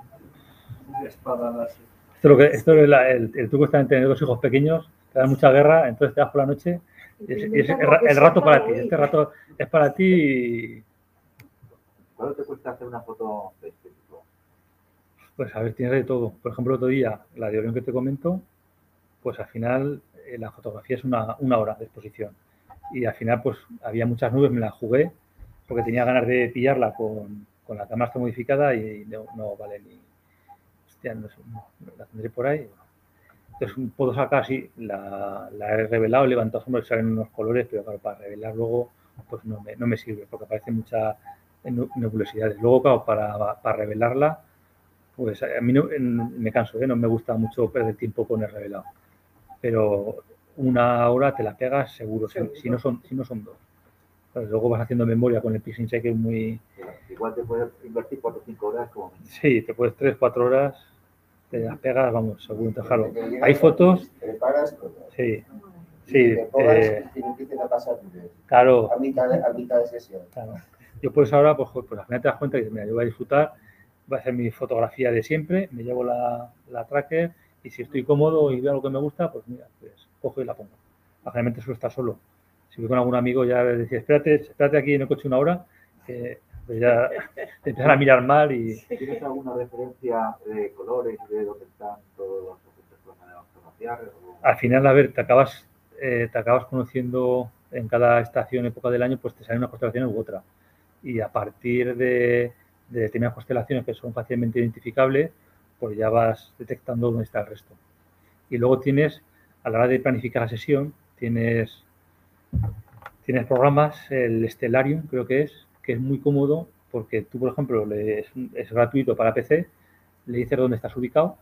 Espadadas. Esto es el truco está en tener dos hijos pequeños, te dan mucha guerra, entonces te vas por la noche y es el rato para ti. Este rato es para ti y, ¿Cuánto te cuesta hacer una foto de este tipo? pues a ver, tienes de todo. Por ejemplo, el otro día, la de Orión que te comento, pues al final la fotografía es una hora de exposición. Y al final, pues había muchas nubes, me la jugué porque tenía ganas de pillarla con la cámara está modificada y no vale ni... Hostia, no sé, la tendré por ahí. Entonces puedo sacar así, la he revelado, he levantado sombras, salen unos colores, pero claro, para revelar luego pues no me sirve porque aparece mucha nebulosidades. Luego, claro, para revelarla, pues a mí me canso, no me gusta mucho perder tiempo con el revelado. Pero una hora te la pegas seguro, si no son dos. Pues luego vas haciendo memoria con el Pixel que es muy... Igual te puedes invertir 4 o 5 horas como mínimo. Sí, te puedes 3-4 horas, te las pegas, vamos, seguro. Claro, hay fotos... Preparas todo. Sí, Y sí. te pongas y te empiecen a pasar Claro. a mitad de sesión. Claro. Yo pues ahora, pues al final te das cuenta que mira, yo voy a disfrutar, voy a hacer mi fotografía de siempre, me llevo la tracker y si estoy cómodo y veo lo que me gusta, pues mira, pues cojo y la pongo. Generalmente suelo estar solo. Si voy con algún amigo ya le decía, espérate aquí en el coche una hora, que pues ya te empiezan a mirar mal y... ¿Tienes alguna referencia de colores y de dónde están todos los objetos que vas a fotografiar? Al final, a ver, te acabas conociendo en cada estación, época del año, pues te salen unas constelaciones u otra. Y a partir de determinadas constelaciones que son fácilmente identificables, pues ya vas detectando dónde está el resto. Y luego tienes, a la hora de planificar la sesión, tienes programas, el Stellarium creo que es muy cómodo porque tú, por ejemplo, es gratuito para PC, le dices dónde estás ubicado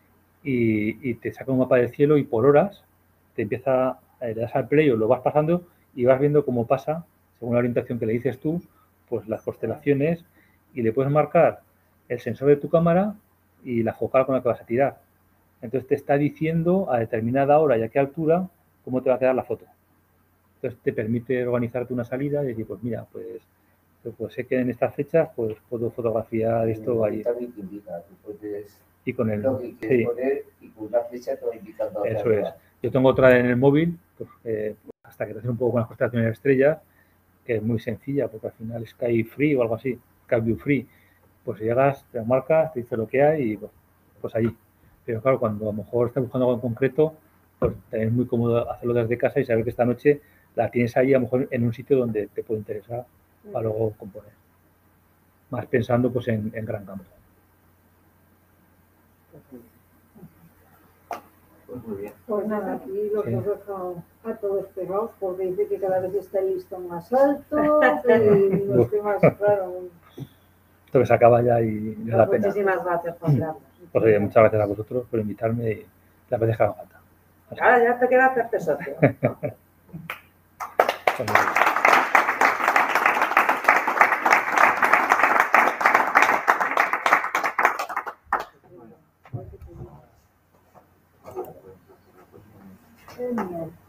y te saca un mapa del cielo y por horas te empieza, le das al play o lo vas pasando y vas viendo cómo pasa, según la orientación que le dices tú, pues las constelaciones y le puedes marcar el sensor de tu cámara y la focal con la que vas a tirar. Entonces te está diciendo a determinada hora y a qué altura cómo te va a quedar la foto. Entonces te permite organizarte una salida y decir, pues mira, pues sé que en estas fechas pues puedo fotografiar esto ahí. También te indica, tú puedes Y con el... lo que quieres poner y con una flecha te va indicando. Eso es. Yo tengo otra en el móvil, pues, hasta que te haces un poco con las constelaciones de estrellas, que es muy sencilla, porque al final es Sky Free o algo así, Sky View Free. Pues llegas, te lo marcas, te dice lo que hay y pues allí. Pero claro, cuando a lo mejor estás buscando algo en concreto, pues también es muy cómodo hacerlo desde casa y saber que esta noche la tienes ahí a lo mejor en un sitio donde te puede interesar para luego componer. Más pensando pues en gran campo. Pues muy bien. Pues nada, aquí los Sí. hemos dejado a todos pegados porque dice que cada vez está el listón más alto y los temas, claro. Esto que se acaba ya y me da pena. Muchísimas gracias, Juan Carlos. Pues oye, muchas gracias a vosotros por invitarme y las veces que haga falta. Ahora ya te queda hacerte socio. Pues, Genial.